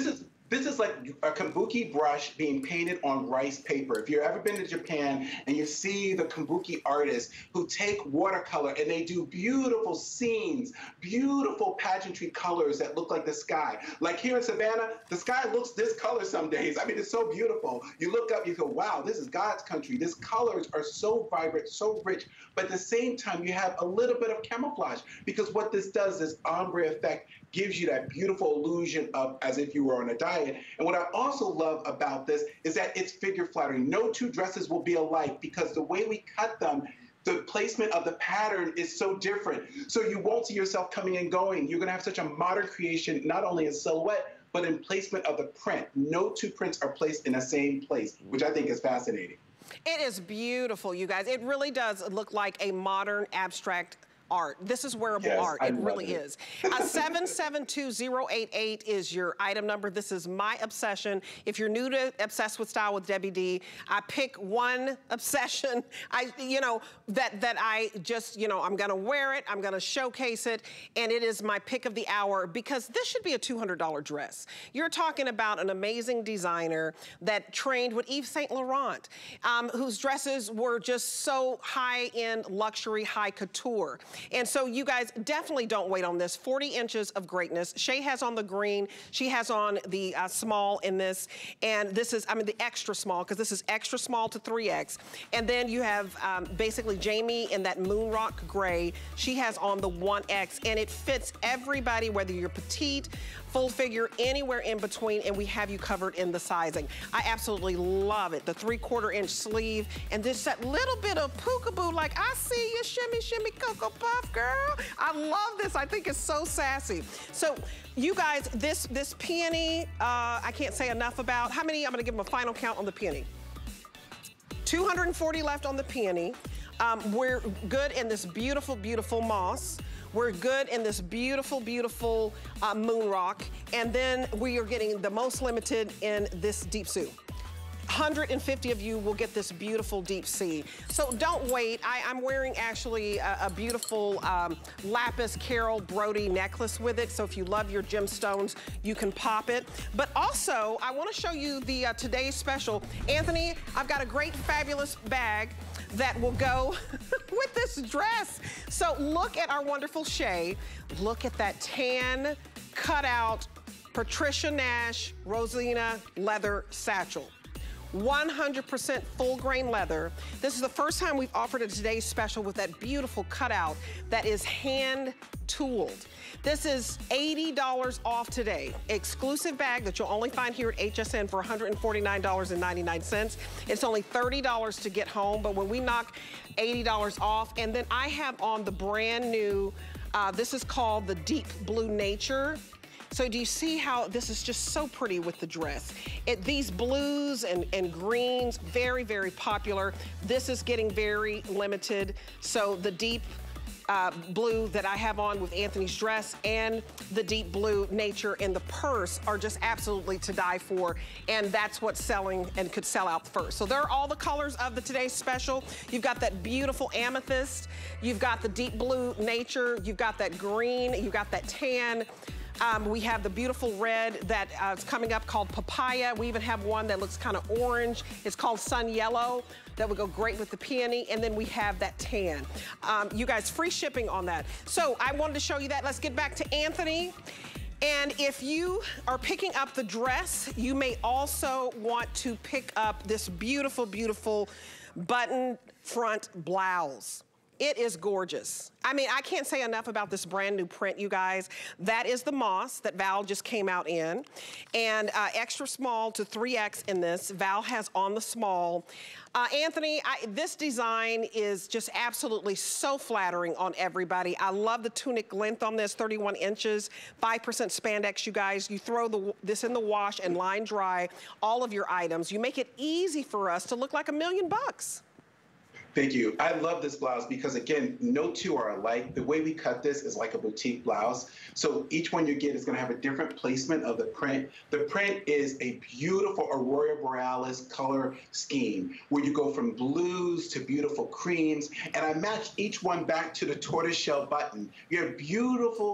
This is like a kabuki brush being painted on rice paper. If you've ever been to Japan and you see the kabuki artists who take watercolor and they do beautiful scenes, beautiful pageantry colors that look like the sky. Like here in Savannah, the sky looks this color some days. I mean, it's so beautiful. You look up, you go, wow, this is God's country. These colors are so vibrant, so rich, but at the same time, you have a little bit of camouflage, because what this does, this ombre effect, gives you that beautiful illusion of as if you were on a diet. And what I also love about this is that it's figure flattering. No two dresses will be alike, because the way we cut them, the placement of the pattern is so different. So you won't see yourself coming and going. You're gonna have such a modern creation, not only in silhouette, but in placement of the print. No two prints are placed in the same place, which I think is fascinating. It is beautiful, you guys. It really does look like a modern abstract art. This is wearable yes, art. I It really it. is. Uh, seven seven two zero eight eight is your item number. This is my obsession. If you're new to Obsessed with Style with Debbie D, I pick one obsession, I, you know, that, that I just, you know, I'm gonna wear it, I'm gonna showcase it, and it is my pick of the hour, because this should be a two hundred dollar dress. You're talking about an amazing designer that trained with Yves Saint Laurent, um, whose dresses were just so high-end luxury, high couture. And so you guys definitely don't wait on this. forty inches of greatness. Shay has on the green. She has on the uh, small in this. And this is, I mean, the extra small, because this is extra small to three X. And then you have um, basically Jamie in that moon rock gray. She has on the one X, and it fits everybody, whether you're petite, full figure, anywhere in between, and we have you covered in the sizing. I absolutely love it. The three quarter inch sleeve, and this that little bit of peekaboo, like I see you shimmy, shimmy, Cocoa Puff, girl. I love this. I think it's so sassy. So you guys, this, this peony, uh, I can't say enough about. How many? I'm gonna give them a final count on the peony. two hundred forty left on the peony. Um, we're good in this beautiful, beautiful moss. We're good in this beautiful, beautiful uh, moon rock. And then we are getting the most limited in this deep sea. one hundred fifty of you will get this beautiful deep sea. So don't wait. I, I'm wearing actually a, a beautiful um, lapis Carol Brody necklace with it. So if you love your gemstones, you can pop it. But also, I want to show you the uh, today's special. Anthony, I've got a great, fabulous bag that will go with this dress. So look at our wonderful Shay. Look at that tan cutout Patricia Nash Rosina leather satchel. one hundred percent full grain leather. This is the first time we've offered a today's special with that beautiful cutout that is hand tooled. This is eighty dollars off today. Exclusive bag that you'll only find here at H S N for one hundred forty-nine ninety-nine. It's only thirty dollars to get home, but when we knock eighty dollars off, and then I have on the brand new, uh, this is called the Deep Blue Nature. So do you see how this is just so pretty with the dress? It, these blues and, and greens, very, very popular. This is getting very limited. So the deep uh, blue that I have on with Anthony's dress and the deep blue nature in the purse are just absolutely to die for. And that's what's selling and could sell out first. So there are all the colors of the today's special. You've got that beautiful amethyst. You've got the deep blue nature. You've got that green. You've got that tan. Um, we have the beautiful red that uh, is coming up called papaya. We even have one that looks kind of orange. It's called sun yellow. That would go great with the peony. And then we have that tan. Um, you guys, free shipping on that. So I wanted to show you that. Let's get back to Anthony. And if you are picking up the dress, you may also want to pick up this beautiful, beautiful button front blouse. It is gorgeous. I mean, I can't say enough about this brand new print, you guys. That is the moss that Val just came out in. And uh, extra small to three X in this. Val has on the small. Uh, Anthony, I, this design is just absolutely so flattering on everybody. I love the tunic length on this, thirty-one inches, five percent spandex, you guys. You throw the, this in the wash and line dry all of your items. You make it easy for us to look like a million bucks. Thank you. I love this blouse because, again, no two are alike. The way we cut this is like a boutique blouse. So each one you get is going to have a different placement of the print. The print is a beautiful Aurora Borealis color scheme where you go from blues to beautiful creams. And I match each one back to the tortoiseshell button. You have beautiful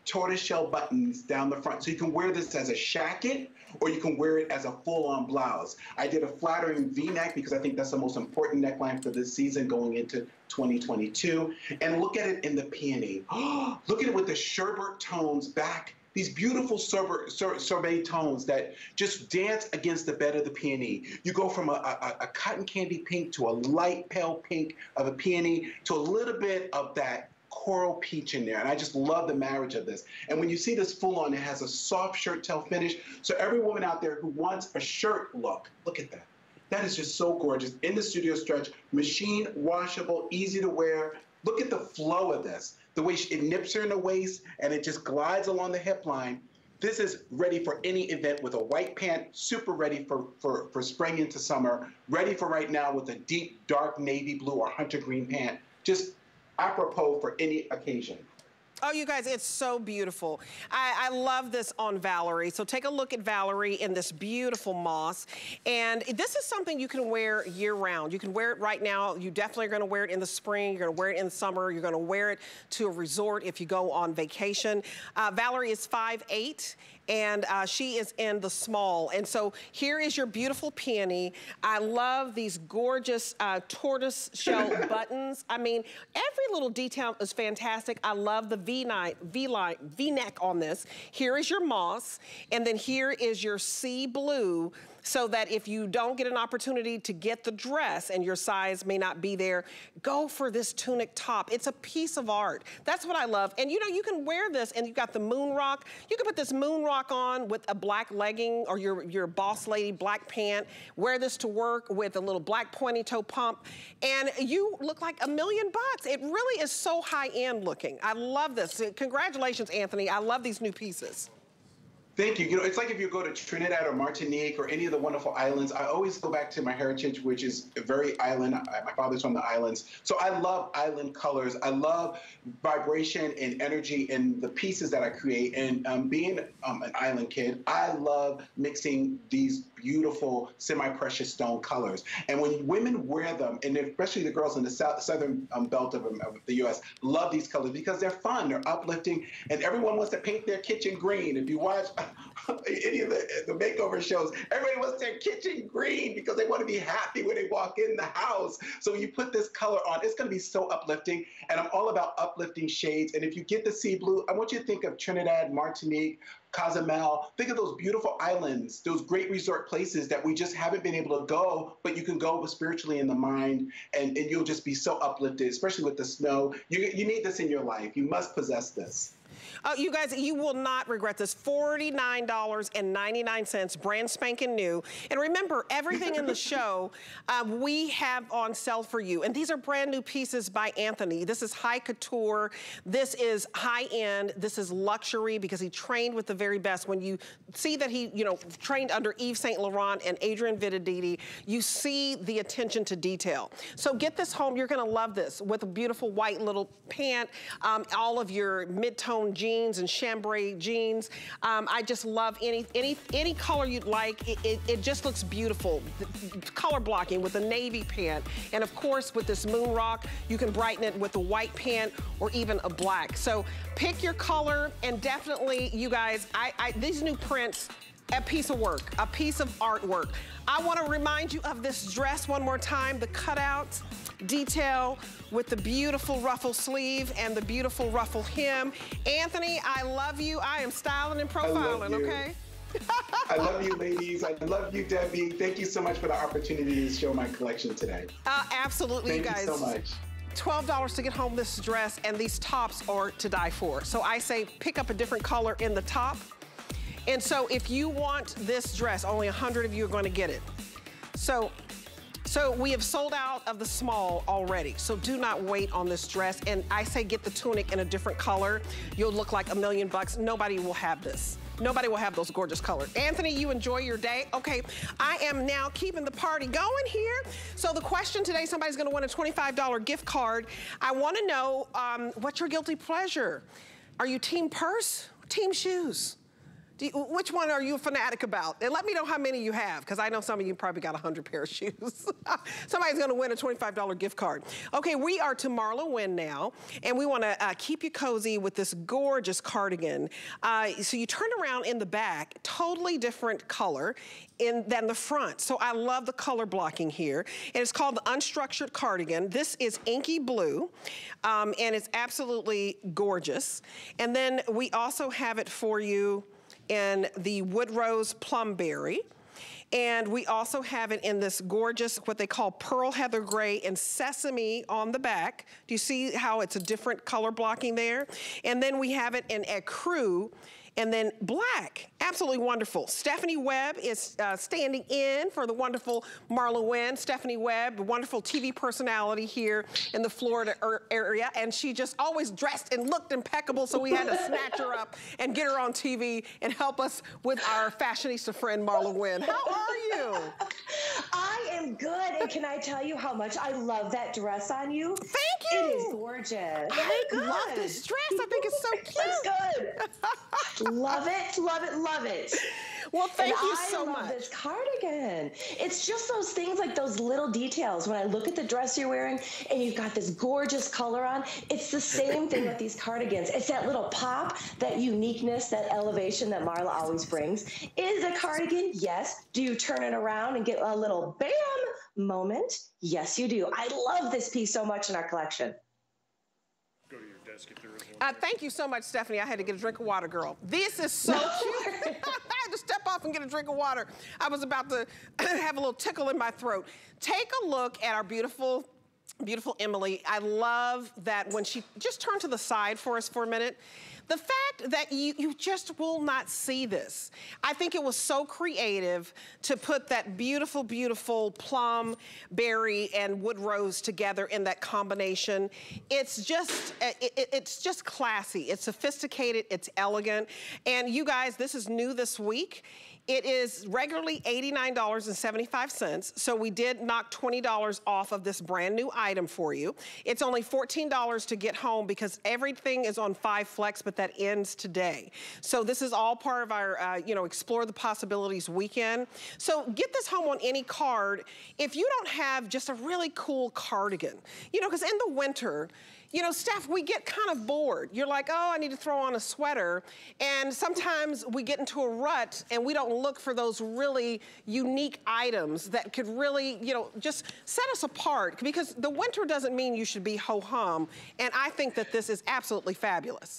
tortoiseshell buttons down the front. So you can wear this as a shacket, or you can wear it as a full-on blouse. I did a flattering V-neck because I think that's the most important neckline for this season going into twenty twenty-two. And look at it in the peony. Look at it with the sherbet tones back. These beautiful sorbet, sorbet tones that just dance against the bed of the peony. You go from a, a, a cotton candy pink to a light pale pink of a peony to a little bit of that coral peach in there. And I just love the marriage of this. And when you see this full on, it has a soft shirt tail finish. So every woman out there who wants a shirt look, look at that. That is just so gorgeous. In the studio stretch, machine washable, easy to wear. Look at the flow of this. The way it nips her in the waist and it just glides along the hip line. This is ready for any event with a white pant, super ready for, for, for spring into summer, ready for right now with a deep, dark navy blue or hunter green pant. Just apropos for any occasion. Oh, you guys, it's so beautiful. I, I love this on Valerie. So take a look at Valerie in this beautiful moss. And this is something you can wear year round. You can wear it right now. You definitely are gonna wear it in the spring. You're gonna wear it in the summer. You're gonna wear it to a resort if you go on vacation. Uh, Valerie is five eight. And uh, she is in the small. And so here is your beautiful peony. I love these gorgeous uh, tortoise shell buttons. I mean, every little detail is fantastic. I love the V-line, V-line, V-neck on this. Here is your moss, and then here is your sea blue, so that if you don't get an opportunity to get the dress and your size may not be there, go for this tunic top. It's a piece of art. That's what I love. And you know, you can wear this and you've got the moon rock. You can put this moon rock on with a black legging or your, your boss lady black pant. Wear this to work with a little black pointy toe pump. And you look like a million bucks. It really is so high-end looking. I love this. Congratulations, Anthony. I love these new pieces. Thank you. You know, it's like if you go to Trinidad or Martinique or any of the wonderful islands, I always go back to my heritage, which is very island. I, my father's from the islands. So I love island colors. I love vibration and energy in the pieces that I create. And um, being um, an island kid, I love mixing these beautiful semi-precious stone colors. And when women wear them, and especially the girls in the south, southern um, belt of, of the U S, love these colors because they're fun, they're uplifting, and everyone wants to paint their kitchen green. If you watch any of the, the makeover shows, everybody wants their kitchen green because they want to be happy when they walk in the house. So when you put this color on, it's going to be so uplifting. And I'm all about uplifting shades. And if you get the sea blue, I want you to think of Trinidad, Martinique, Cozumel. Think of those beautiful islands, those great resort places that we just haven't been able to go, but you can go spiritually in the mind, and, and you'll just be so uplifted, especially with the snow. You, you need this in your life. You must possess this. Oh, you guys, you will not regret this. forty-nine ninety-nine, brand spanking new. And remember, everything in the show um, we have on sale for you. And these are brand new pieces by Anthony. This is high couture. This is high end. This is luxury because he trained with the very best. When you see that he, you know, trained under Yves Saint Laurent and Adrian Vidadidi, you see the attention to detail. So get this home. You're going to love this with a beautiful white little pant, um, all of your mid-tone jeans and chambray jeans. Um, I just love any any any color you'd like. It, it, it just looks beautiful. The color blocking with a navy pant. And of course, with this moon rock, you can brighten it with a white pant or even a black. So pick your color, and definitely, you guys, I, I these new prints, a piece of work, a piece of artwork. I want to remind you of this dress one more time, the cutout detail with the beautiful ruffle sleeve and the beautiful ruffle hem. Anthony, I love you. I am styling and profiling, okay? I love you, ladies. I love you, Debbie. Thank you so much for the opportunity to show my collection today. Uh, absolutely, Thank you guys. Thank you so much. twelve dollars to get home this dress, and these tops are to die for. So I say pick up a different color in the top. And so if you want this dress, only one hundred of you are going to get it. So, so we have sold out of the small already. So do not wait on this dress. And I say get the tunic in a different color. You'll look like a million bucks. Nobody will have this. Nobody will have those gorgeous colors. Anthony, you enjoy your day. Okay, I am now keeping the party going here. So the question today, somebody's gonna win a twenty-five dollar gift card. I wanna know, um, what's your guilty pleasure? Are you team purse, team shoes? Do you, which one are you a fanatic about? And let me know how many you have, because I know some of you probably got a hundred pair of shoes. Somebody's gonna win a twenty-five dollar gift card. Okay, we are to Marla Wynn now, and we wanna uh, keep you cozy with this gorgeous cardigan. Uh, so you turn around in the back, totally different color in, than the front. So I love the color blocking here. And it's called the Unstructured Cardigan. This is inky blue, um, and it's absolutely gorgeous. And then we also have it for you in the Wood Rose Plumberry. And we also have it in this gorgeous, what they call pearl heather gray and sesame on the back. Do you see how it's a different color blocking there? And then we have it in ecru, and then black, absolutely wonderful. Stephanie Webb is uh, standing in for the wonderful Marla Wynn. Stephanie Webb, wonderful T V personality here in the Florida er area, and she just always dressed and looked impeccable, so we had to snatch her up and get her on T V and help us with our fashionista friend Marla Wynn. How are you? I am good, and can I tell you how much I love that dress on you? Thank you. It is gorgeous. I love this dress. I think it's so cute. It's good. Love it, love it, love it. Well, thank and you I so love much. This cardigan. It's just those things, like those little details. When I look at the dress you're wearing and you've got this gorgeous color on, it's the same thing with these cardigans. It's that little pop, that uniqueness, that elevation that Marla always brings. Is a cardigan? Yes. Do you turn it around and get a little bam moment? Yes, you do. I love this piece so much in our collection. Go to your desk if there is one. Uh, thank you so much, Stephanie. I had to get a drink of water, girl. This is so cute. I had to step off and get a drink of water. I was about to have a little tickle in my throat. Take a look at our beautiful, beautiful Emily. I love that when she just turned to the side for us for a minute. The fact that you, you just will not see this. I think it was so creative to put that beautiful, beautiful plum, berry, and wood rose together in that combination. It's just, it, it's just classy. It's sophisticated, it's elegant. And you guys, this is new this week. It is regularly eighty-nine seventy-five, so we did knock twenty dollars off of this brand new item for you. It's only fourteen dollars to get home because everything is on five flex, but that ends today. So this is all part of our, uh, you know, Explore the Possibilities weekend. So get this home on any card. If you don't have just a really cool cardigan, you know, because in the winter, you know, Steph, we get kind of bored. You're like, oh, I need to throw on a sweater. And sometimes we get into a rut and we don't look for those really unique items that could really, you know, just set us apart. Because the winter doesn't mean you should be ho-hum. And I think that this is absolutely fabulous.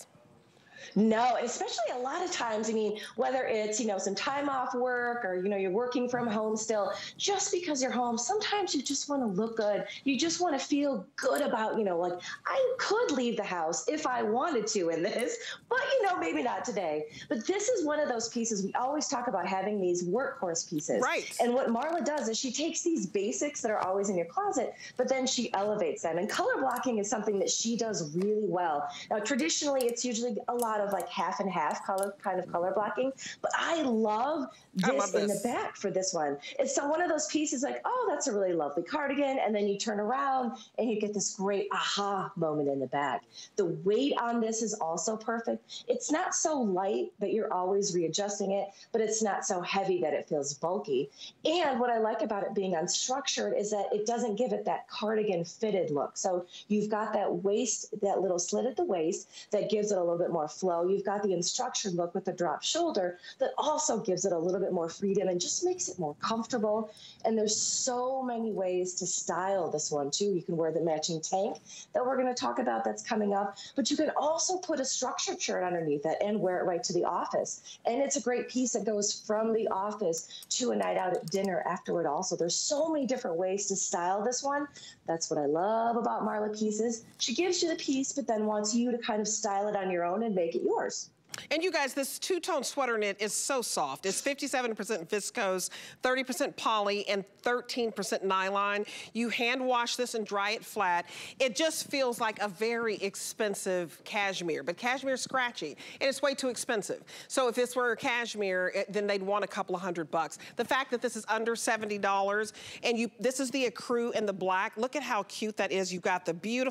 No, especially a lot of times, I mean, whether it's, you know, some time off work or, you know, you're working from home still, just because you're home, sometimes you just want to look good. You just want to feel good about, you know, like, I could leave the house if I wanted to in this, but, you know, maybe not today. But this is one of those pieces. We always talk about having these workhorse pieces. Right. And what Marla does is she takes these basics that are always in your closet, but then she elevates them. And color blocking is something that she does really well. Now, traditionally, it's usually a lot of like half and half color kind of color blocking, but I love this, I love this in the back for this one. It's so one of those pieces like, oh, that's a really lovely cardigan, and then you turn around and you get this great aha moment in the back. The weight on this is also perfect. It's not so light that you're always readjusting it, but it's not so heavy that it feels bulky. And what I like about it being unstructured is that it doesn't give it that cardigan fitted look. So you've got that waist, that little slit at the waist that gives it a little bit more flow. You've got the unstructured look with the drop shoulder that also gives it a little bit more freedom and just makes it more comfortable. And there's so many ways to style this one too. You can wear the matching tank that we're going to talk about that's coming up, but you can also put a structured shirt underneath it and wear it right to the office. And it's a great piece that goes from the office to a night out at dinner afterward also. There's so many different ways to style this one. That's what I love about Marla pieces. She gives you the piece, but then wants you to kind of style it on your own and make it yours. And you guys, this two-tone sweater knit is so soft. It's fifty-seven percent viscose, thirty percent poly, and thirteen percent nylon. You hand wash this and dry it flat. It just feels like a very expensive cashmere, but cashmere is scratchy, and it's way too expensive. So if this were cashmere, it, then they'd want a couple of hundred bucks. The fact that this is under seventy dollars, and you, this is the ecru in the black. Look at how cute that is. You've got the beautiful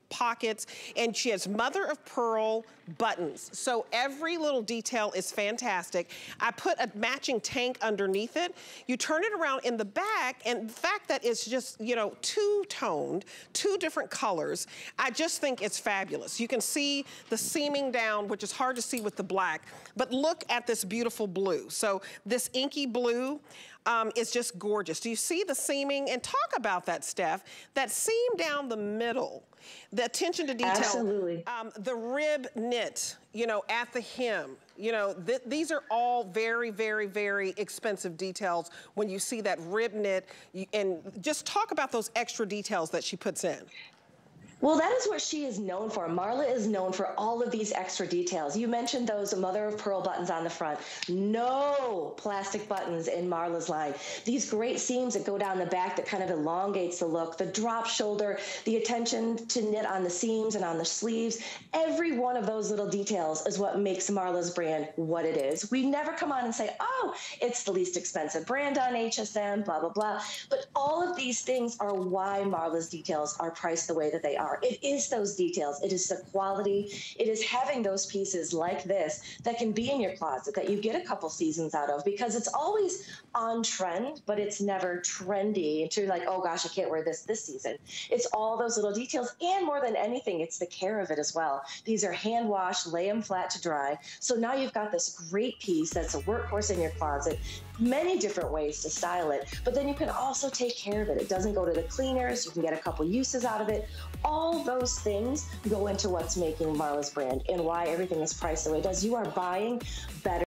pockets, and she has mother of pearl buttons. So every little detail is fantastic. I put a matching tank underneath it. You turn it around in the back, and the fact that it's just, you know, two-toned, two different colors, I just think it's fabulous. You can see the seaming down, which is hard to see with the black, but look at this beautiful blue. So this inky blue um, is just gorgeous. Do you see the seaming? And talk about that, Steph, that seam down the middle. The attention to detail. Absolutely. Um, the rib knit, you know, at the hem. You know, th these are all very, very, very expensive details when you see that rib knit. And just talk about those extra details that she puts in. Well, that is what she is known for. Marla is known for all of these extra details. You mentioned those mother of pearl buttons on the front. No plastic buttons in Marla's line. These great seams that go down the back that kind of elongates the look, the drop shoulder, the attention to knit on the seams and on the sleeves. Every one of those little details is what makes Marla's brand what it is. We never come on and say, oh, it's the least expensive brand on H S N, blah, blah, blah. But all of these things are why Marla's details are priced the way that they are. It is those details. It is the quality. It is having those pieces like this that can be in your closet that you get a couple seasons out of, because it's always on trend, but it's never trendy. And you're like, oh gosh, I can't wear this this season. It's all those little details. And more than anything, it's the care of it as well. These are hand washed, lay them flat to dry. So now you've got this great piece that's a workhorse in your closet, many different ways to style it, but then you can also take care of it. It doesn't go to the cleaners. You can get a couple uses out of it. All those things go into what's making Marla's brand and why everything is priced the way it does. You are buying better.